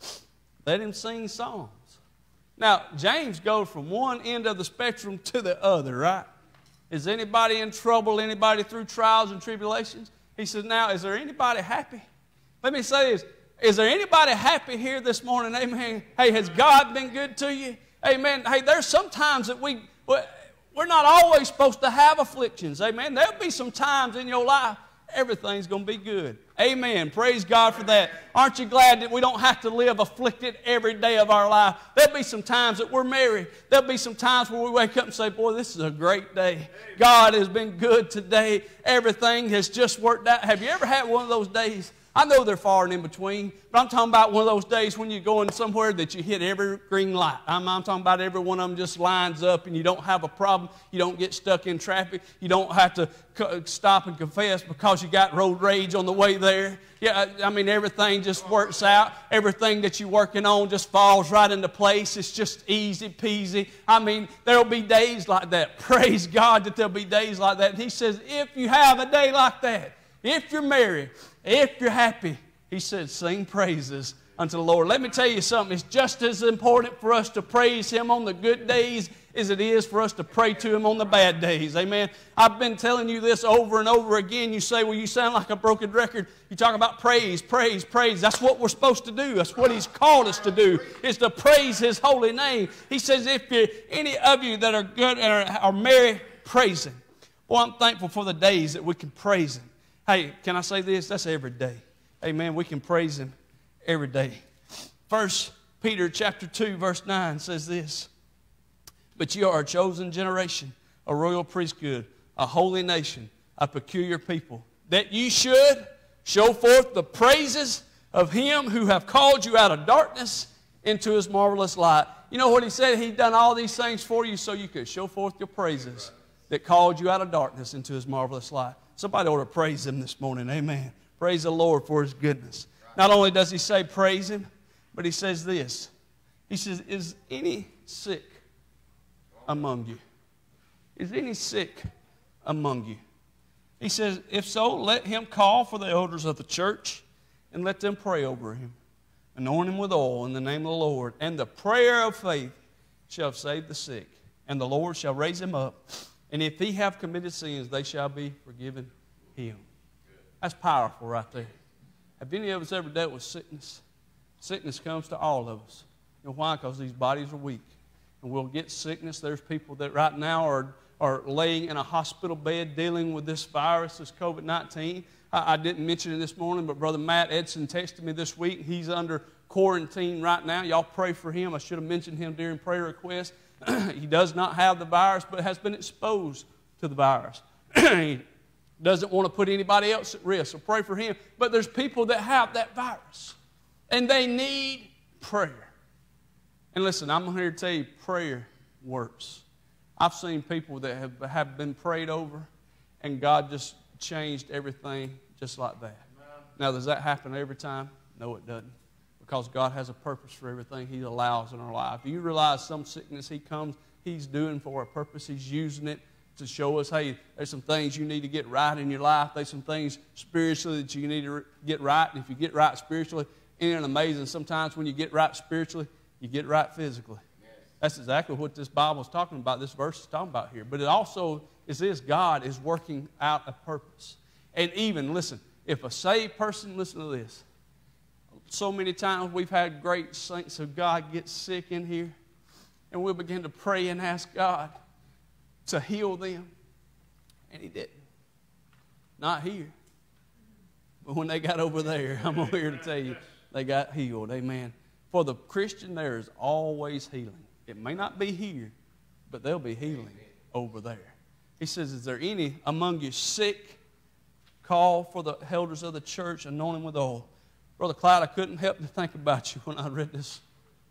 Let him sing songs. Now, James goes from one end of the spectrum to the other, right? Is anybody in trouble? Anybody through trials and tribulations? He says, now, is there anybody happy? Let me say this. Is there anybody happy here this morning? Amen. Hey, has God been good to you? Amen. Hey, there's some times that we... We're not always supposed to have afflictions. Amen. There'll be some times in your life everything's going to be good. Amen. Praise God for that. Aren't you glad that we don't have to live afflicted every day of our life? There'll be some times that we're merry. There'll be some times where we wake up and say, boy, this is a great day. God has been good today. Everything has just worked out. Have you ever had one of those days? I know they're far and in between, but I'm talking about one of those days when you're going somewhere that you hit every green light. I'm, I'm talking about every one of them just lines up and you don't have a problem. You don't get stuck in traffic. You don't have to co- stop and confess because you got road rage on the way there. Yeah, I mean, everything just works out. Everything that you're working on just falls right into place. It's just easy peasy. I mean, there'll be days like that. Praise God that there'll be days like that. And He says, if you have a day like that, if you're merry, if you're happy, He said, sing praises unto the Lord. Let me tell you something. It's just as important for us to praise Him on the good days as it is for us to pray to Him on the bad days. Amen. I've been telling you this over and over again. You say, well, you sound like a broken record. You talk about praise, praise, praise. That's what we're supposed to do. That's what He's called us to do, is to praise His holy name. He says, if you, any of you that are good and are, are merry, praise Him. Well, I'm thankful for the days that we can praise Him. Hey, can I say this? That's every day. Amen. We can praise Him every day. First Peter chapter two, verse nine says this. But you are a chosen generation, a royal priesthood, a holy nation, a peculiar people, that you should show forth the praises of Him who have called you out of darkness into His marvelous light. You know what He said? He'd done all these things for you so you could show forth your praises that called you out of darkness into His marvelous light. Somebody ought to praise Him this morning. Amen. Praise the Lord for His goodness. Not only does He say praise Him, but He says this. He says, is any sick among you? Is any sick among you? He says, if so, let him call for the elders of the church and let them pray over him. Anoint him with oil in the name of the Lord. And the prayer of faith shall save the sick. And the Lord shall raise him up. And if he have committed sins, they shall be forgiven him. That's powerful right there. Have any of us ever dealt with sickness? Sickness comes to all of us. You know why? Because these bodies are weak. And we'll get sickness. There's people that right now are, are laying in a hospital bed dealing with this virus, this COVID nineteen. I, I didn't mention it this morning, but Brother Matt Edson texted me this week. He's under quarantine right now. Y'all pray for him. I should have mentioned him during prayer request. He does not have the virus, but has been exposed to the virus. He doesn't want to put anybody else at risk, so pray for him. But there's people that have that virus, and they need prayer. And listen, I'm here to tell you, prayer works. I've seen people that have, have been prayed over, and God just changed everything just like that. Amen. Now, does that happen every time? No, it doesn't. Because God has a purpose for everything He allows in our life. Do you realize some sickness He comes, He's doing for a purpose? He's using it to show us, hey, there's some things you need to get right in your life. There's some things spiritually that you need to get right. And if you get right spiritually, isn't it amazing? Sometimes when you get right spiritually, you get right physically. Yes. That's exactly what this Bible is talking about, this verse is talking about here. But it also is this, God is working out a purpose. And even, listen, if a saved person, listen to this. So many times we've had great saints of God get sick in here, and we'll begin to pray and ask God to heal them. And He didn't. Not here. But when they got over there, I'm over here to tell you, they got healed. Amen. For the Christian, there is always healing. It may not be here, but there'll be healing over there. He says, is there any among you sick? Call for the elders of the church, anoint him with oil. Brother Clyde, I couldn't help to think about you when I read this,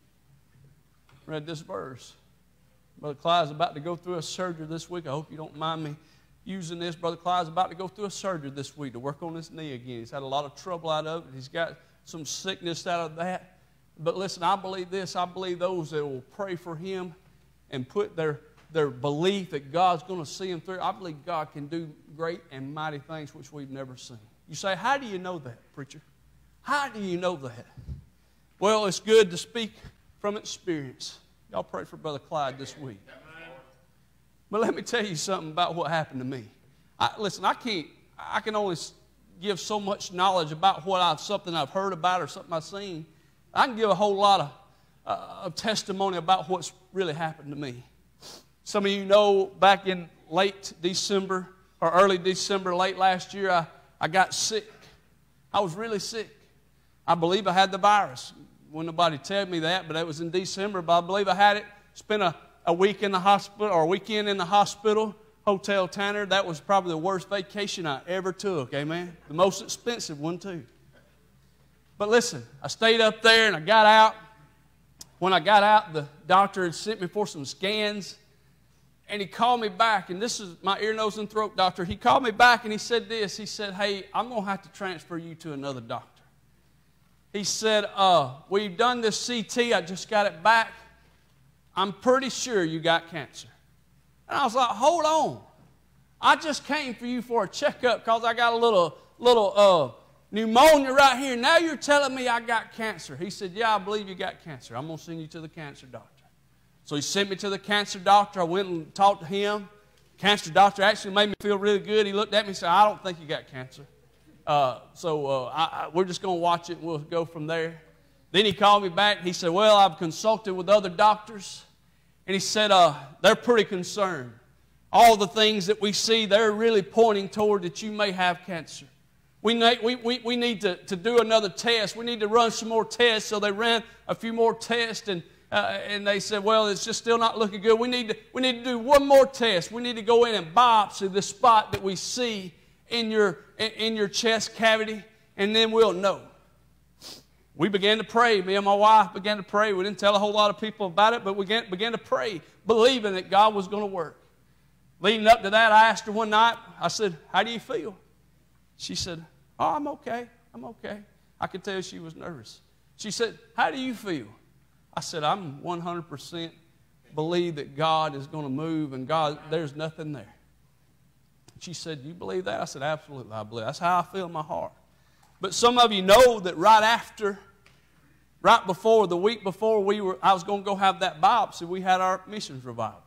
read this verse. Brother Clyde's about to go through a surgery this week. I hope you don't mind me using this. Brother Clyde's about to go through a surgery this week to work on his knee again. He's had a lot of trouble out of it. He's got some sickness out of that. But listen, I believe this. I believe those that will pray for him and put their, their belief that God's going to see him through, I believe God can do great and mighty things which we've never seen. You say, how do you know that, preacher? How do you know that? Well, it's good to speak from experience. Y'all pray for Brother Clyde this week. But let me tell you something about what happened to me. I, listen, I can't, I can only give so much knowledge about what I've, something I've heard about or something I've seen. I can give a whole lot of, uh, of testimony about what's really happened to me. Some of you know back in late December or early December, late last year, I, I got sick. I was really sick. I believe I had the virus. Wouldn't nobody tell me that, but it was in December. But I believe I had it. Spent a, a week in the hospital or a weekend in the hospital, Hotel Tanner. That was probably the worst vacation I ever took, amen? The most expensive one, too. But listen, I stayed up there and I got out. When I got out, the doctor had sent me for some scans. And he called me back, and this is my ear, nose, and throat doctor. He called me back and he said this. He said, hey, I'm going to have to transfer you to another doctor. He said, uh, we've done this C T. I just got it back. I'm pretty sure you got cancer. And I was like, hold on. I just came for you for a checkup because I got a little, little uh, pneumonia right here. Now you're telling me I got cancer. He said, yeah, I believe you got cancer. I'm going to send you to the cancer doctor. So he sent me to the cancer doctor. I went and talked to him. Cancer doctor actually made me feel really good. He looked at me and said, I don't think you got cancer. Uh, so uh, I, I, we're just going to watch it and we'll go from there. Then he called me back. He said, well, I've consulted with other doctors. And he said, uh, they're pretty concerned. All the things that we see, they're really pointing toward that you may have cancer. We need, we, we, we need to, to do another test. We need to run some more tests. So they ran a few more tests, and, uh, and they said, well, it's just still not looking good. We need, to, we need to do one more test. We need to go in and biopsy the spot that we see in your, in, in your chest cavity, and then we'll know. We began to pray. Me and my wife began to pray. We didn't tell a whole lot of people about it, but we began, began to pray, believing that God was going to work. Leading up to that, I asked her one night, I said, how do you feel? She said, oh, I'm okay. I'm okay. I could tell she was nervous. She said, how do you feel? I said, I'm one hundred percent believe that God is going to move and God, there's nothing there. She said, "You believe that?" I said, "Absolutely, I believe. That's how I feel in my heart." But some of you know that right after, right before, the week before we were, I was going to go have that biopsy, we had our missions revival.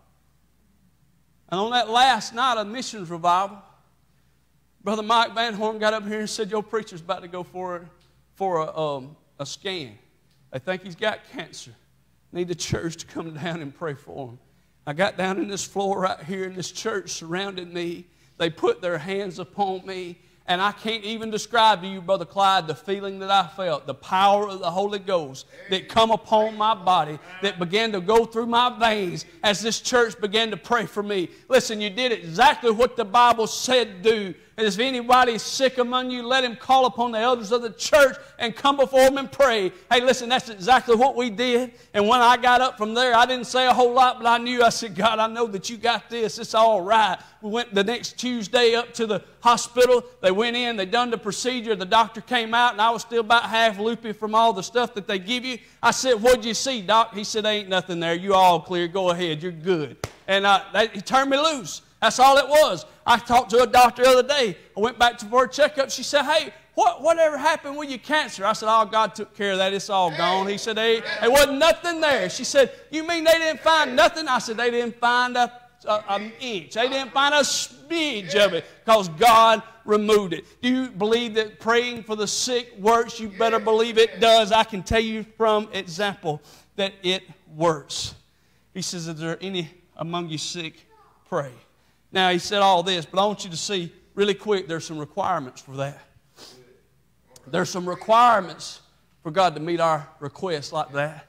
And on that last night of missions revival, Brother Mike Van Horn got up here and said, "Your preacher's about to go for, for a, um, a scan. They think he's got cancer. Need the church to come down and pray for him." I got down in this floor right here, and this church surrounded me. They put their hands upon me, and I can't even describe to you, Brother Clyde, the feeling that I felt, the power of the Holy Ghost that come upon my body, that began to go through my veins as this church began to pray for me. Listen, you did exactly what the Bible said do. And if anybody is sick among you, let him call upon the elders of the church and come before them and pray. Hey, listen, that's exactly what we did. And when I got up from there, I didn't say a whole lot, but I knew, I said, "God, I know that you got this. It's all right." We went the next Tuesday up to the hospital. They went in, they done the procedure. The doctor came out, and I was still about half loopy from all the stuff that they give you. I said, "What'd you see, Doc?" He said, "There ain't nothing there. You all clear. Go ahead. You're good." And uh, they, he turned me loose. That's all it was. I talked to a doctor the other day. I went back to for a checkup. She said, "Hey, what, whatever happened with your cancer?" I said, "Oh, God took care of that. It's all gone." He said, "Hey, there wasn't nothing there." She said, "You mean they didn't find nothing?" I said, "They didn't find a, a, an inch. They didn't find a smidge of it because God removed it." Do you believe that praying for the sick works? You better believe it does. I can tell you from example that it works. He says, "Is there any among you sick? Pray." Now, he said all this, but I want you to see really quick, there's some requirements for that. There's some requirements for God to meet our requests like that.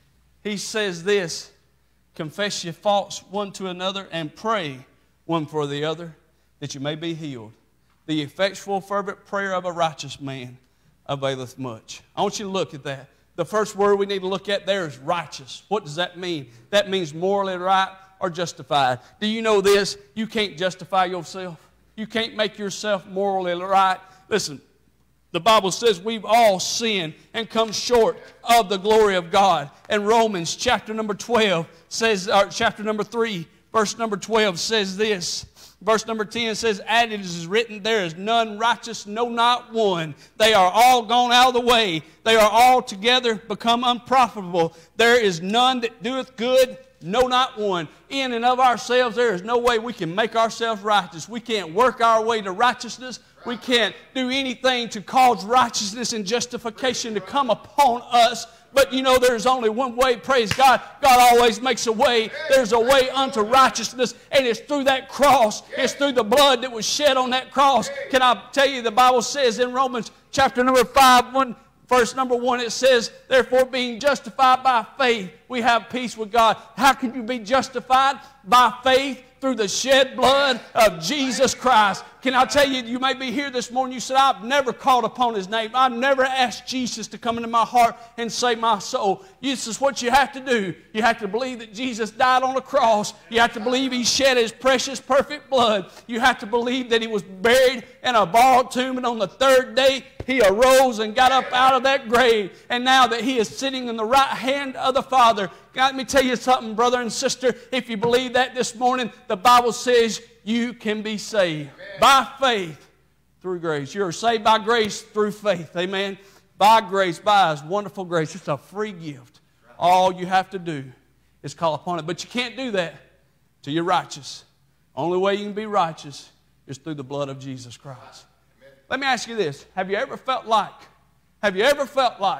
He says this, "Confess your faults one to another and pray one for the other, that you may be healed. The effectual fervent prayer of a righteous man availeth much." I want you to look at that. The first word we need to look at there is righteous. What does that mean? That means morally right or justified. Do you know this? You can't justify yourself. You can't make yourself morally right. Listen, the Bible says we've all sinned and come short of the glory of God. And Romans chapter number twelve says, or chapter number three, verse number twelve says this. Verse number ten says, "And it is written, there is none righteous, no, not one. They are all gone out of the way. They are all together become unprofitable. There is none that doeth good, no, not one." In and of ourselves, there is no way we can make ourselves righteous. We can't work our way to righteousness. We can't do anything to cause righteousness and justification to come upon us. But you know, there's only one way, praise God. God always makes a way. There's a way unto righteousness, and it's through that cross. It's through the blood that was shed on that cross. Can I tell you, the Bible says in Romans chapter number five, one, verse number one, it says, "Therefore, being justified by faith, we have peace with God." How can you be justified? By faith through the shed blood of Jesus Christ. Can I tell you, you may be here this morning, you said, "I've never called upon His name. I've never asked Jesus to come into my heart and save my soul." This is what you have to do. You have to believe that Jesus died on the cross. You have to believe He shed His precious, perfect blood. You have to believe that He was buried in a borrowed tomb, and on the third day, He arose and got up out of that grave. And now that He is sitting in the right hand of the Father, let me tell you something, brother and sister. If you believe that this morning, the Bible says you can be saved. Amen. By faith through grace. You're saved by grace through faith. Amen. By grace, by His wonderful grace. It's a free gift. All you have to do is call upon it. But you can't do that till you're righteous. Only way you can be righteous is through the blood of Jesus Christ. Amen. Let me ask you this. Have you ever felt like, have you ever felt like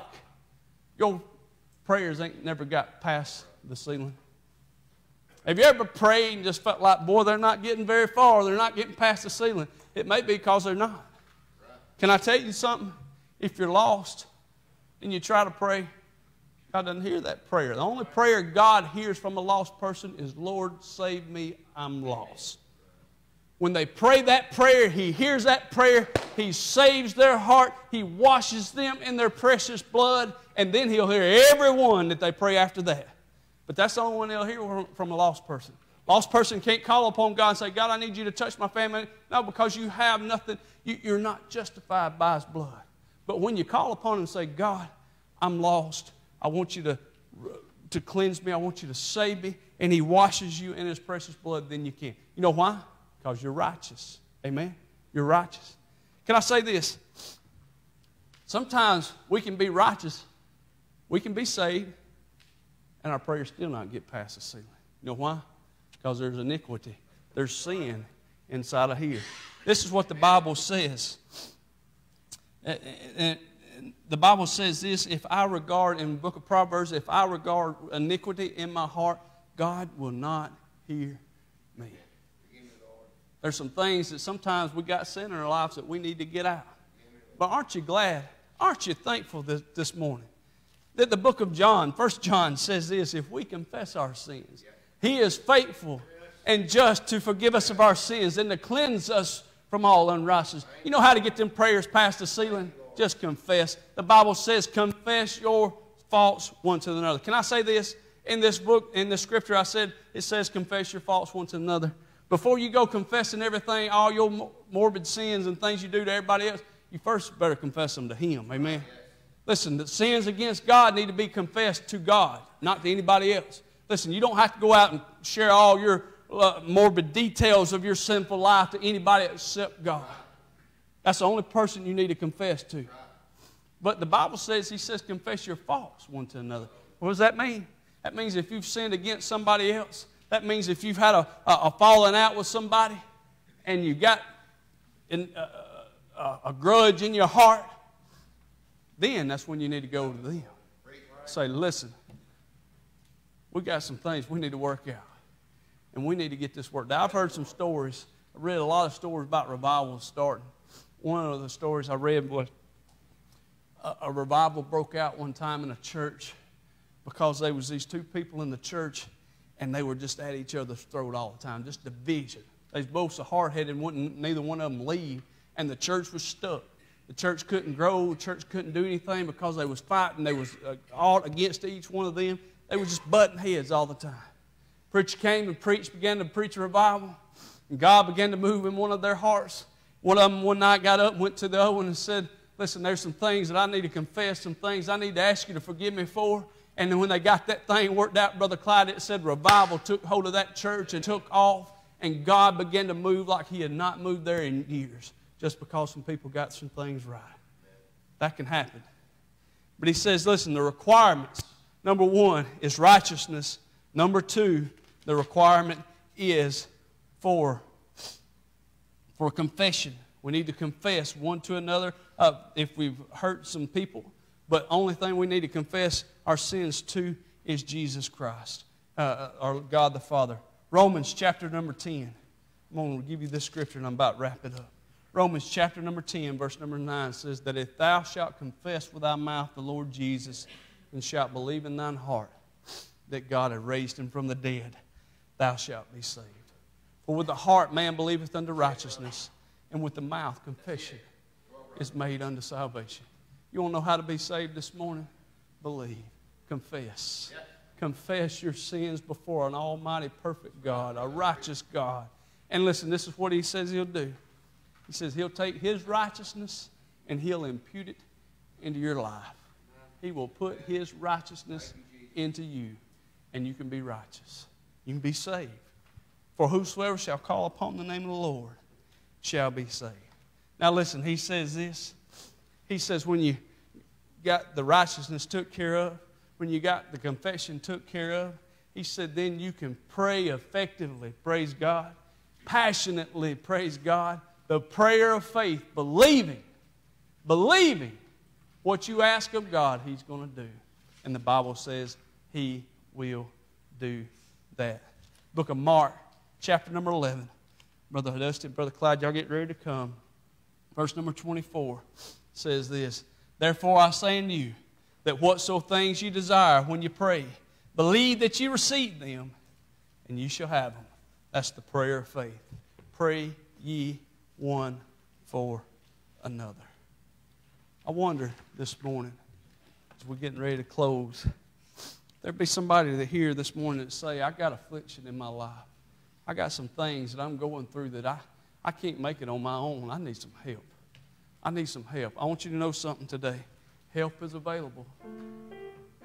your prayers ain't never got past the ceiling? Have you ever prayed and just felt like, boy, they're not getting very far, they're not getting past the ceiling? It may be because they're not. Right. Can I tell you something? If you're lost and you try to pray, God doesn't hear that prayer. The only prayer God hears from a lost person is, "Lord, save me, I'm lost." When they pray that prayer, He hears that prayer, He saves their heart, He washes them in their precious blood, and then He'll hear every one that they pray after that. But that's the only one He'll hear from a lost person. Lost person can't call upon God and say, "God, I need you to touch my family." No, because you have nothing. You, you're not justified by His blood. But when you call upon Him and say, "God, I'm lost. I want you to to cleanse me. I want you to save me. And He washes you in His precious blood, then you can. You know why? Because you're righteous. Amen? You're righteous. Can I say this? Sometimes we can be righteous, we can be saved, and our prayers still not get past the ceiling. You know why? Because there's iniquity. There's sin inside of here. This is what the Bible says. And the Bible says this, if I regard, in the book of Proverbs, if I regard iniquity in my heart, God will not hear me. There's some things that sometimes we got sin in our lives that we need to get out. But aren't you glad? Aren't you thankful this, this morning that the book of John, First John says this, if we confess our sins, He is faithful and just to forgive us of our sins and to cleanse us from all unrighteousness. You know how to get them prayers past the ceiling? Just confess. The Bible says, confess your faults one to another. Can I say this? In this book, in this scripture, I said, it says, confess your faults one to another. Before you go confessing everything, all your morbid sins and things you do to everybody else, you first better confess them to Him. Amen? Listen, the sins against God need to be confessed to God, not to anybody else. Listen, you don't have to go out and share all your uh, morbid details of your sinful life to anybody except God. That's the only person you need to confess to. But the Bible says, He says, confess your faults one to another. What does that mean? That means if you've sinned against somebody else, that means if you've had a, a, a falling out with somebody and you've got in, uh, uh, a grudge in your heart, then that's when you need to go to them. Say, listen, we got some things we need to work out. And we need to get this worked out. I've heard some stories. I read a lot of stories about revivals starting. One of the stories I read was a, a revival broke out one time in a church because there was these two people in the church and they were just at each other's throat all the time, just division. They was both so hard-headed, wouldn't neither one of them leave, and the church was stuck. The church couldn't grow. The church couldn't do anything because they was fighting. They was uh, all against each one of them. They were just butting heads all the time. Preacher came and preached, began to preach a revival, and God began to move in one of their hearts. One of them one night got up and went to the other one and said, listen, there's some things that I need to confess, some things I need to ask you to forgive me for. And then when they got that thing worked out, Brother Clyde, it said revival took hold of that church and took off, and God began to move like He had not moved there in years, just because some people got some things right. That can happen. But He says, listen, the requirements, number one is righteousness. Number two, the requirement is for, for confession. We need to confess one to another uh, if we've hurt some people. But only thing we need to confess our sins to is Jesus Christ, uh, our God the Father. Romans chapter number ten. I'm going to give you this scripture and I'm about to wrap it up. Romans chapter number ten, verse number nine says that if thou shalt confess with thy mouth the Lord Jesus and shalt believe in thine heart that God hath raised Him from the dead, thou shalt be saved. For with the heart man believeth unto righteousness, and with the mouth confession is made unto salvation. You want to know how to be saved this morning? Believe. Confess. Confess your sins before an almighty, perfect God, a righteous God. And listen, this is what He says He'll do. He says He'll take His righteousness and He'll impute it into your life. He will put His righteousness into you, and you can be righteous. You can be saved. For whosoever shall call upon the name of the Lord shall be saved. Now listen, He says this. He says when you got the righteousness took care of, when you got the confession took care of, He said then you can pray effectively, praise God, passionately, praise God, the prayer of faith, believing, believing what you ask of God He's going to do. And the Bible says He will do that. Book of Mark, chapter number eleven. Brother Dustin, Brother Clyde, y'all get ready to come. Verse number twenty-four says this, therefore I say unto you, that whatso things you desire when you pray, believe that you receive them, and you shall have them. That's the prayer of faith. Pray ye one for another. I wonder this morning, as we're getting ready to close, there'd be somebody that here this morning that say, I got affliction in my life. I got some things that I'm going through that I, I can't make it on my own. I need some help. I need some help. I want you to know something today. Help is available.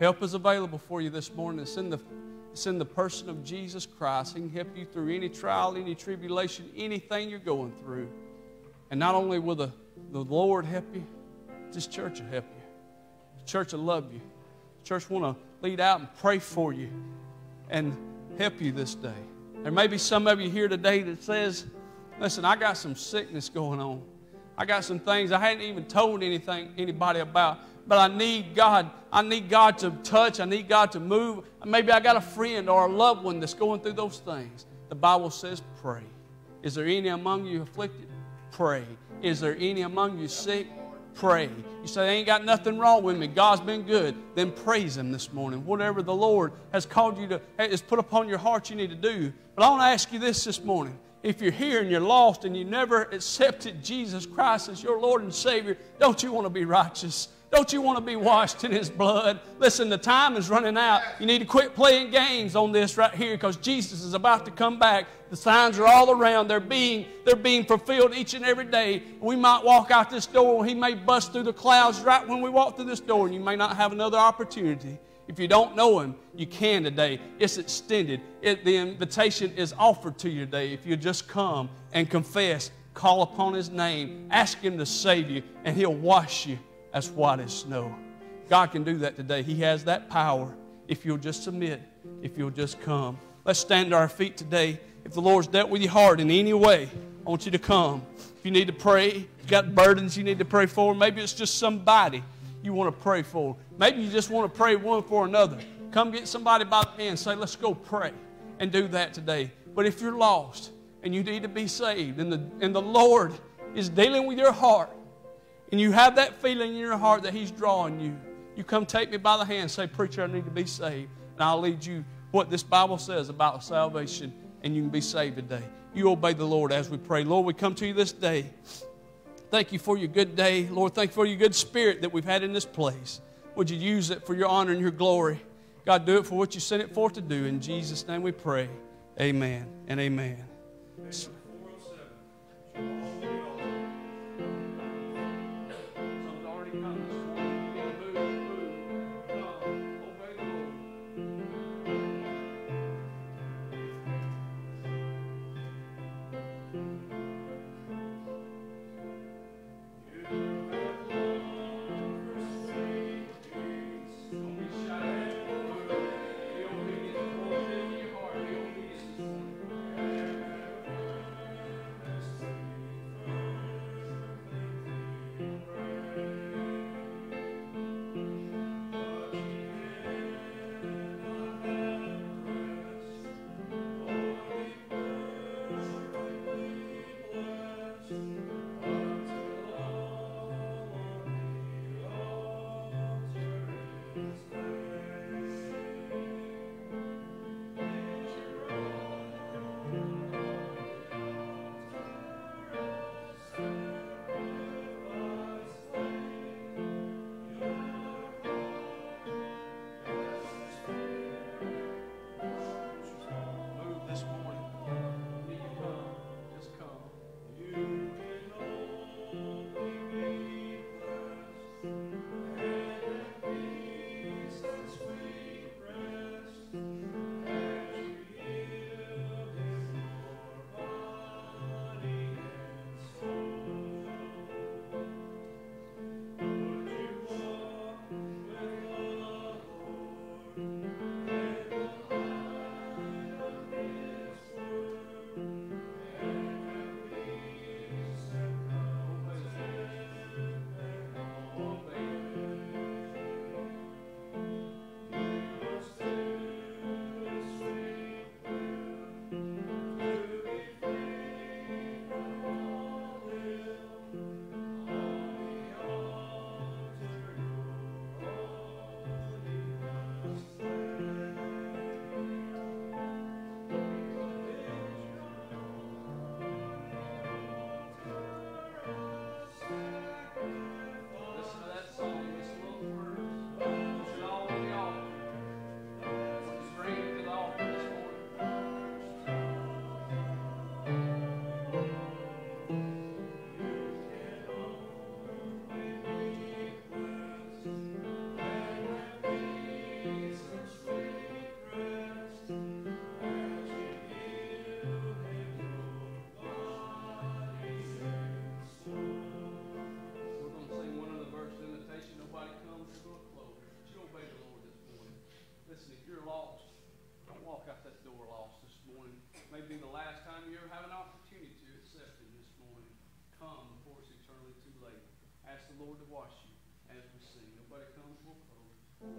Help is available for you this morning. It's in the, it's in the person of Jesus Christ. He can help you through any trial, any tribulation, anything you're going through. And not only will the, the Lord help you, this church will help you. The church will love you. The church will want to lead out and pray for you and help you this day. There may be some of you here today that says, listen, I got some sickness going on. I got some things I hadn't even told anything anybody about. But I need God. I need God to touch. I need God to move. Maybe I got a friend or a loved one that's going through those things. The Bible says pray. Is there any among you afflicted? Pray. Is there any among you sick? Pray. You say, I ain't got nothing wrong with me. God's been good. Then praise Him this morning. Whatever the Lord has called you to, has put upon your heart you need to do. But I want to ask you this this morning. If you're here and you're lost and you never accepted Jesus Christ as your Lord and Savior, don't you want to be righteous? Don't you want to be washed in His blood? Listen, the time is running out. You need to quit playing games on this right here because Jesus is about to come back. The signs are all around. They're being, they're being fulfilled each and every day. We might walk out this door. He may bust through the clouds right when we walk through this door, and you may not have another opportunity. If you don't know Him, you can today. It's extended. It, the invitation is offered to you today. If you just come and confess, call upon His name, ask Him to save you, and He'll wash you as white as snow. God can do that today. He has that power if you'll just submit, if you'll just come. Let's stand to our feet today. If the Lord's dealt with your heart in any way, I want you to come. If you need to pray, you've got burdens you need to pray for, maybe it's just somebody you want to pray for. Maybe you just want to pray one for another. Come get somebody by the hand and say, let's go pray, and do that today. But if you're lost and you need to be saved, and the, and the Lord is dealing with your heart, and you have that feeling in your heart that He's drawing you, you come take me by the hand and say, preacher, I need to be saved. And I'll lead you what this Bible says about salvation, and you can be saved today. You obey the Lord as we pray. Lord, we come to you this day. Thank you for your good day. Lord, thank you for your good spirit that we've had in this place. Would you use it for your honor and your glory? God, do it for what you sent it forth to do. In Jesus' name we pray. Amen and amen. the Lord to wash you as we sing. Nobody comes, we'll close.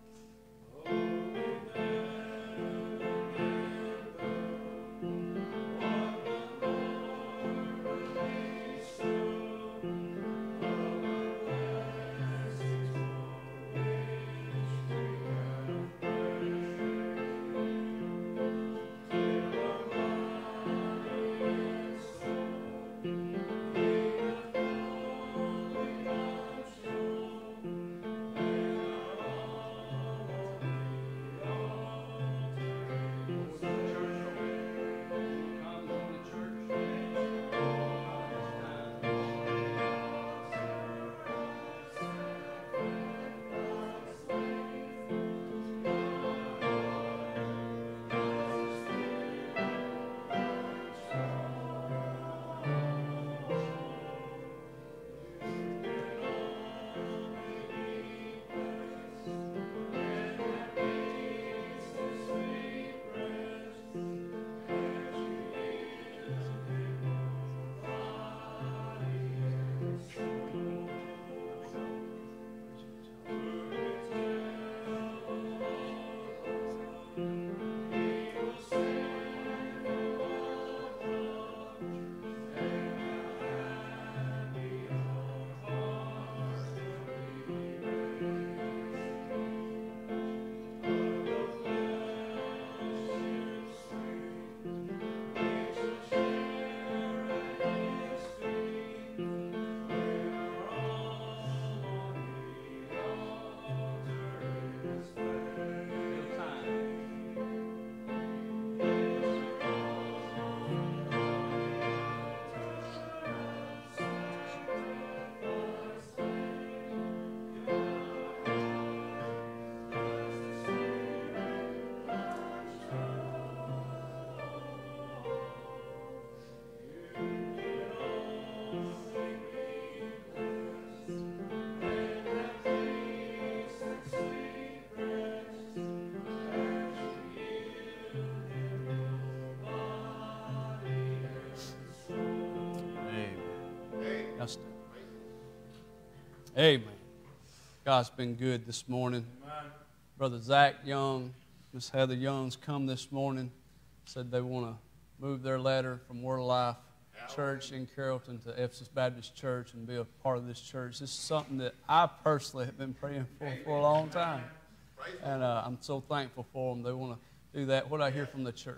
Amen. God's been good this morning. Amen. Brother Zach Young, Miss Heather Young's come this morning, said they want to move their letter from Word of Life Church in Carrollton to Ephesus Baptist Church and be a part of this church. This is something that I personally have been praying for for a long time. And uh, I'm so thankful for them. They want to do that. What I hear from the church?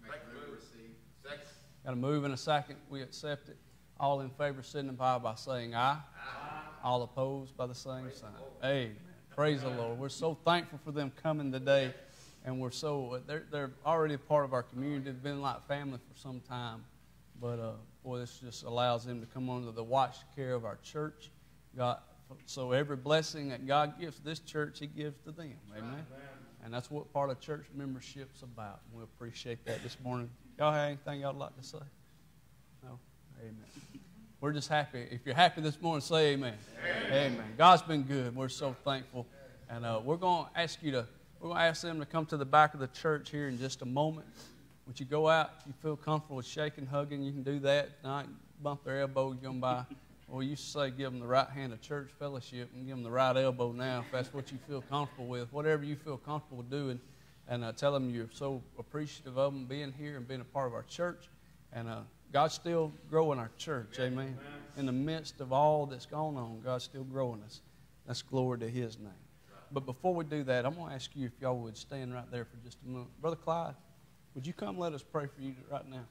Got to move in a second. We accept it. All in favor signify by saying aye. Aye. All opposed by the same sign. Amen. Praise the Lord. We're so thankful for them coming today. And we're so, they're, they're already a part of our community. They've been like family for some time. But, uh, boy, this just allows them to come under the watch care of our church. God, so every blessing that God gives to this church, He gives to them. Amen. And that's what part of church membership's about. We appreciate that this morning. Y'all have anything y'all like to say? No? Amen. We're just happy. If you're happy this morning, say amen. Amen. Amen. God's been good. We're so thankful. And uh, we're going to ask you to, we're going to ask them to come to the back of the church here in just a moment. Would you go out, if you feel comfortable with shaking, hugging, you can do that. Tonight, bump their elbow, you come by. Or you used to say give them the right hand of church fellowship and give them the right elbow now if that's what you feel comfortable with. Whatever you feel comfortable doing. And uh, tell them you're so appreciative of them being here and being a part of our church. And uh, God's still growing our church, amen. Amen. In the midst of all that's going on, God's still growing us. That's glory to His name. But before we do that, I'm going to ask you if y'all would stand right there for just a moment. Brother Clyde, would you come let us pray for you right now?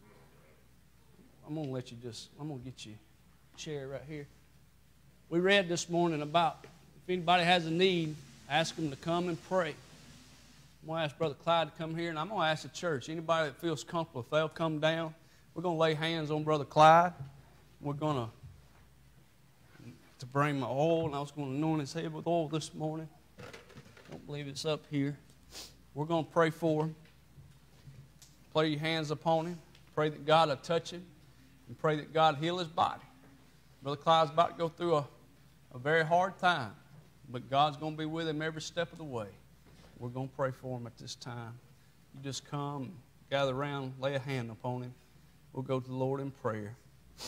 I'm going to let you just, I'm going to get you a chair right here. We read this morning about if anybody has a need, ask them to come and pray. I'm going to ask Brother Clyde to come here, and I'm going to ask the church, anybody that feels comfortable, if they'll come down, we're going to lay hands on Brother Clyde. We're going to, to bring my oil, and I was going to anoint his head with oil this morning. I don't believe it's up here. We're going to pray for him. Lay your hands upon him. Pray that God will touch him, and pray that God heal his body. Brother Clyde's about to go through a, a very hard time, but God's going to be with him every step of the way. We're going to pray for him at this time. You just come, gather around, lay a hand upon him. We'll go to the Lord in prayer.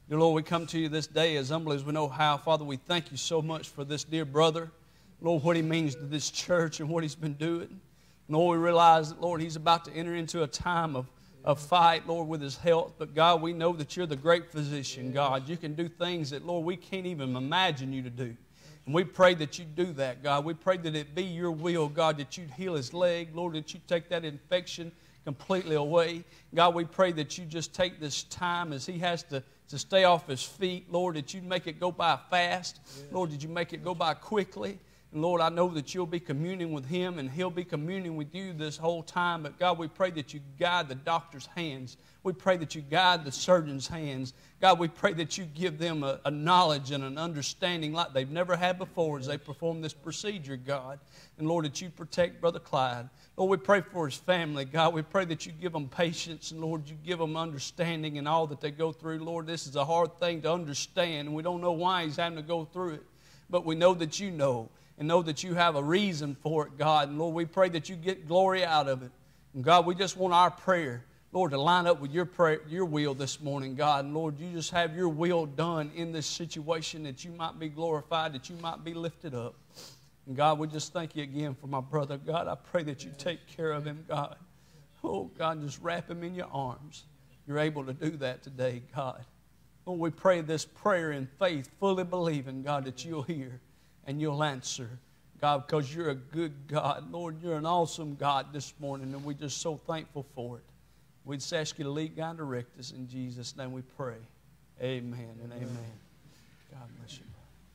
Dear Lord, we come to you this day as humbly as we know how. Father, we thank you so much for this dear brother. Lord, what he means to this church and what he's been doing. Lord, we realize that, Lord, he's about to enter into a time of, of fight, Lord, with his health. But, God, we know that you're the great physician, God. You can do things that, Lord, we can't even imagine you to do. And we pray that you do that, God. We pray that it be your will, God, that you'd heal his leg. Lord, that you take that infection completely away. God, we pray that you just take this time as he has to, to stay off his feet. Lord, that you'd make it go by fast. Lord, did you make it go by quickly? And Lord, I know that you'll be communing with him and he'll be communing with you this whole time. But God, we pray that you guide the doctor's hands. We pray that you guide the surgeon's hands. God, we pray that you give them a, a knowledge and an understanding like they've never had before as they perform this procedure, God. And Lord, that you protect Brother Clyde. Lord, we pray for his family, God. We pray that you give them patience, and Lord, you give them understanding in all that they go through. Lord, this is a hard thing to understand, and we don't know why he's having to go through it. But we know that you know, and know that you have a reason for it, God. And Lord, we pray that you get glory out of it. And God, we just want our prayer, Lord, to line up with your prayer, your will this morning, God. And Lord, you just have your will done in this situation, that you might be glorified, that you might be lifted up. And God, we just thank you again for my brother. God, I pray that you take care of him, God. Oh, God, just wrap him in your arms. You're able to do that today, God. Lord, we pray this prayer in faith, fully believing, God, that you'll hear and you'll answer, God, because you're a good God. Lord, you're an awesome God this morning, and we're just so thankful for it. We just ask you to lead, guide, and direct us. In Jesus' name we pray. Amen and amen. God bless you.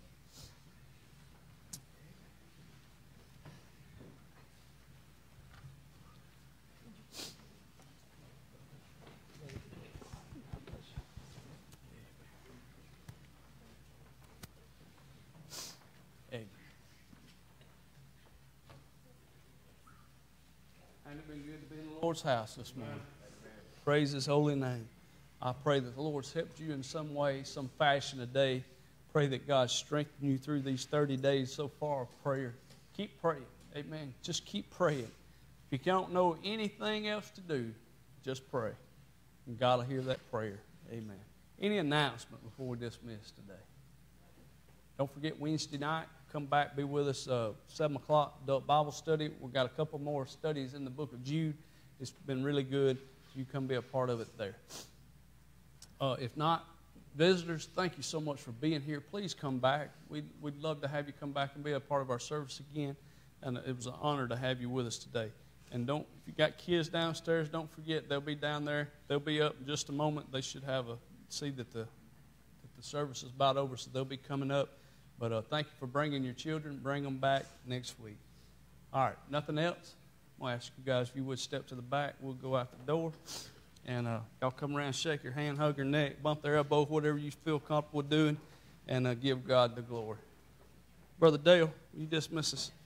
Hasn't it been good to be in the Lord's house this morning? Amen. Praise his holy name. I pray that the Lord's helped you in some way, some fashion today. Pray that God strengthened you through these thirty days so far of prayer. Keep praying. Amen. Just keep praying. If you don't know anything else to do, just pray. And God will hear that prayer. Amen. Any announcement before we dismiss today? Don't forget Wednesday night. Come back, be with us uh, seven o'clock, adult Bible study. We've got a couple more studies in the book of Jude. It's been really good. You come be a part of it there. Uh, if not, visitors, thank you so much for being here. Please come back. We'd, we'd love to have you come back and be a part of our service again. And it was an honor to have you with us today. And don't, if you got kids downstairs, don't forget they'll be down there. They'll be up in just a moment. They should have a see that the that the service is about over, so they'll be coming up. But uh, thank you for bringing your children. Bring them back next week. All right, nothing else? I'm going to ask you guys if you would step to the back. We'll go out the door. And uh, y'all come around, shake your hand, hug your neck, bump their elbow, whatever you feel comfortable doing, and uh, give God the glory. Brother Dale, will you dismiss us?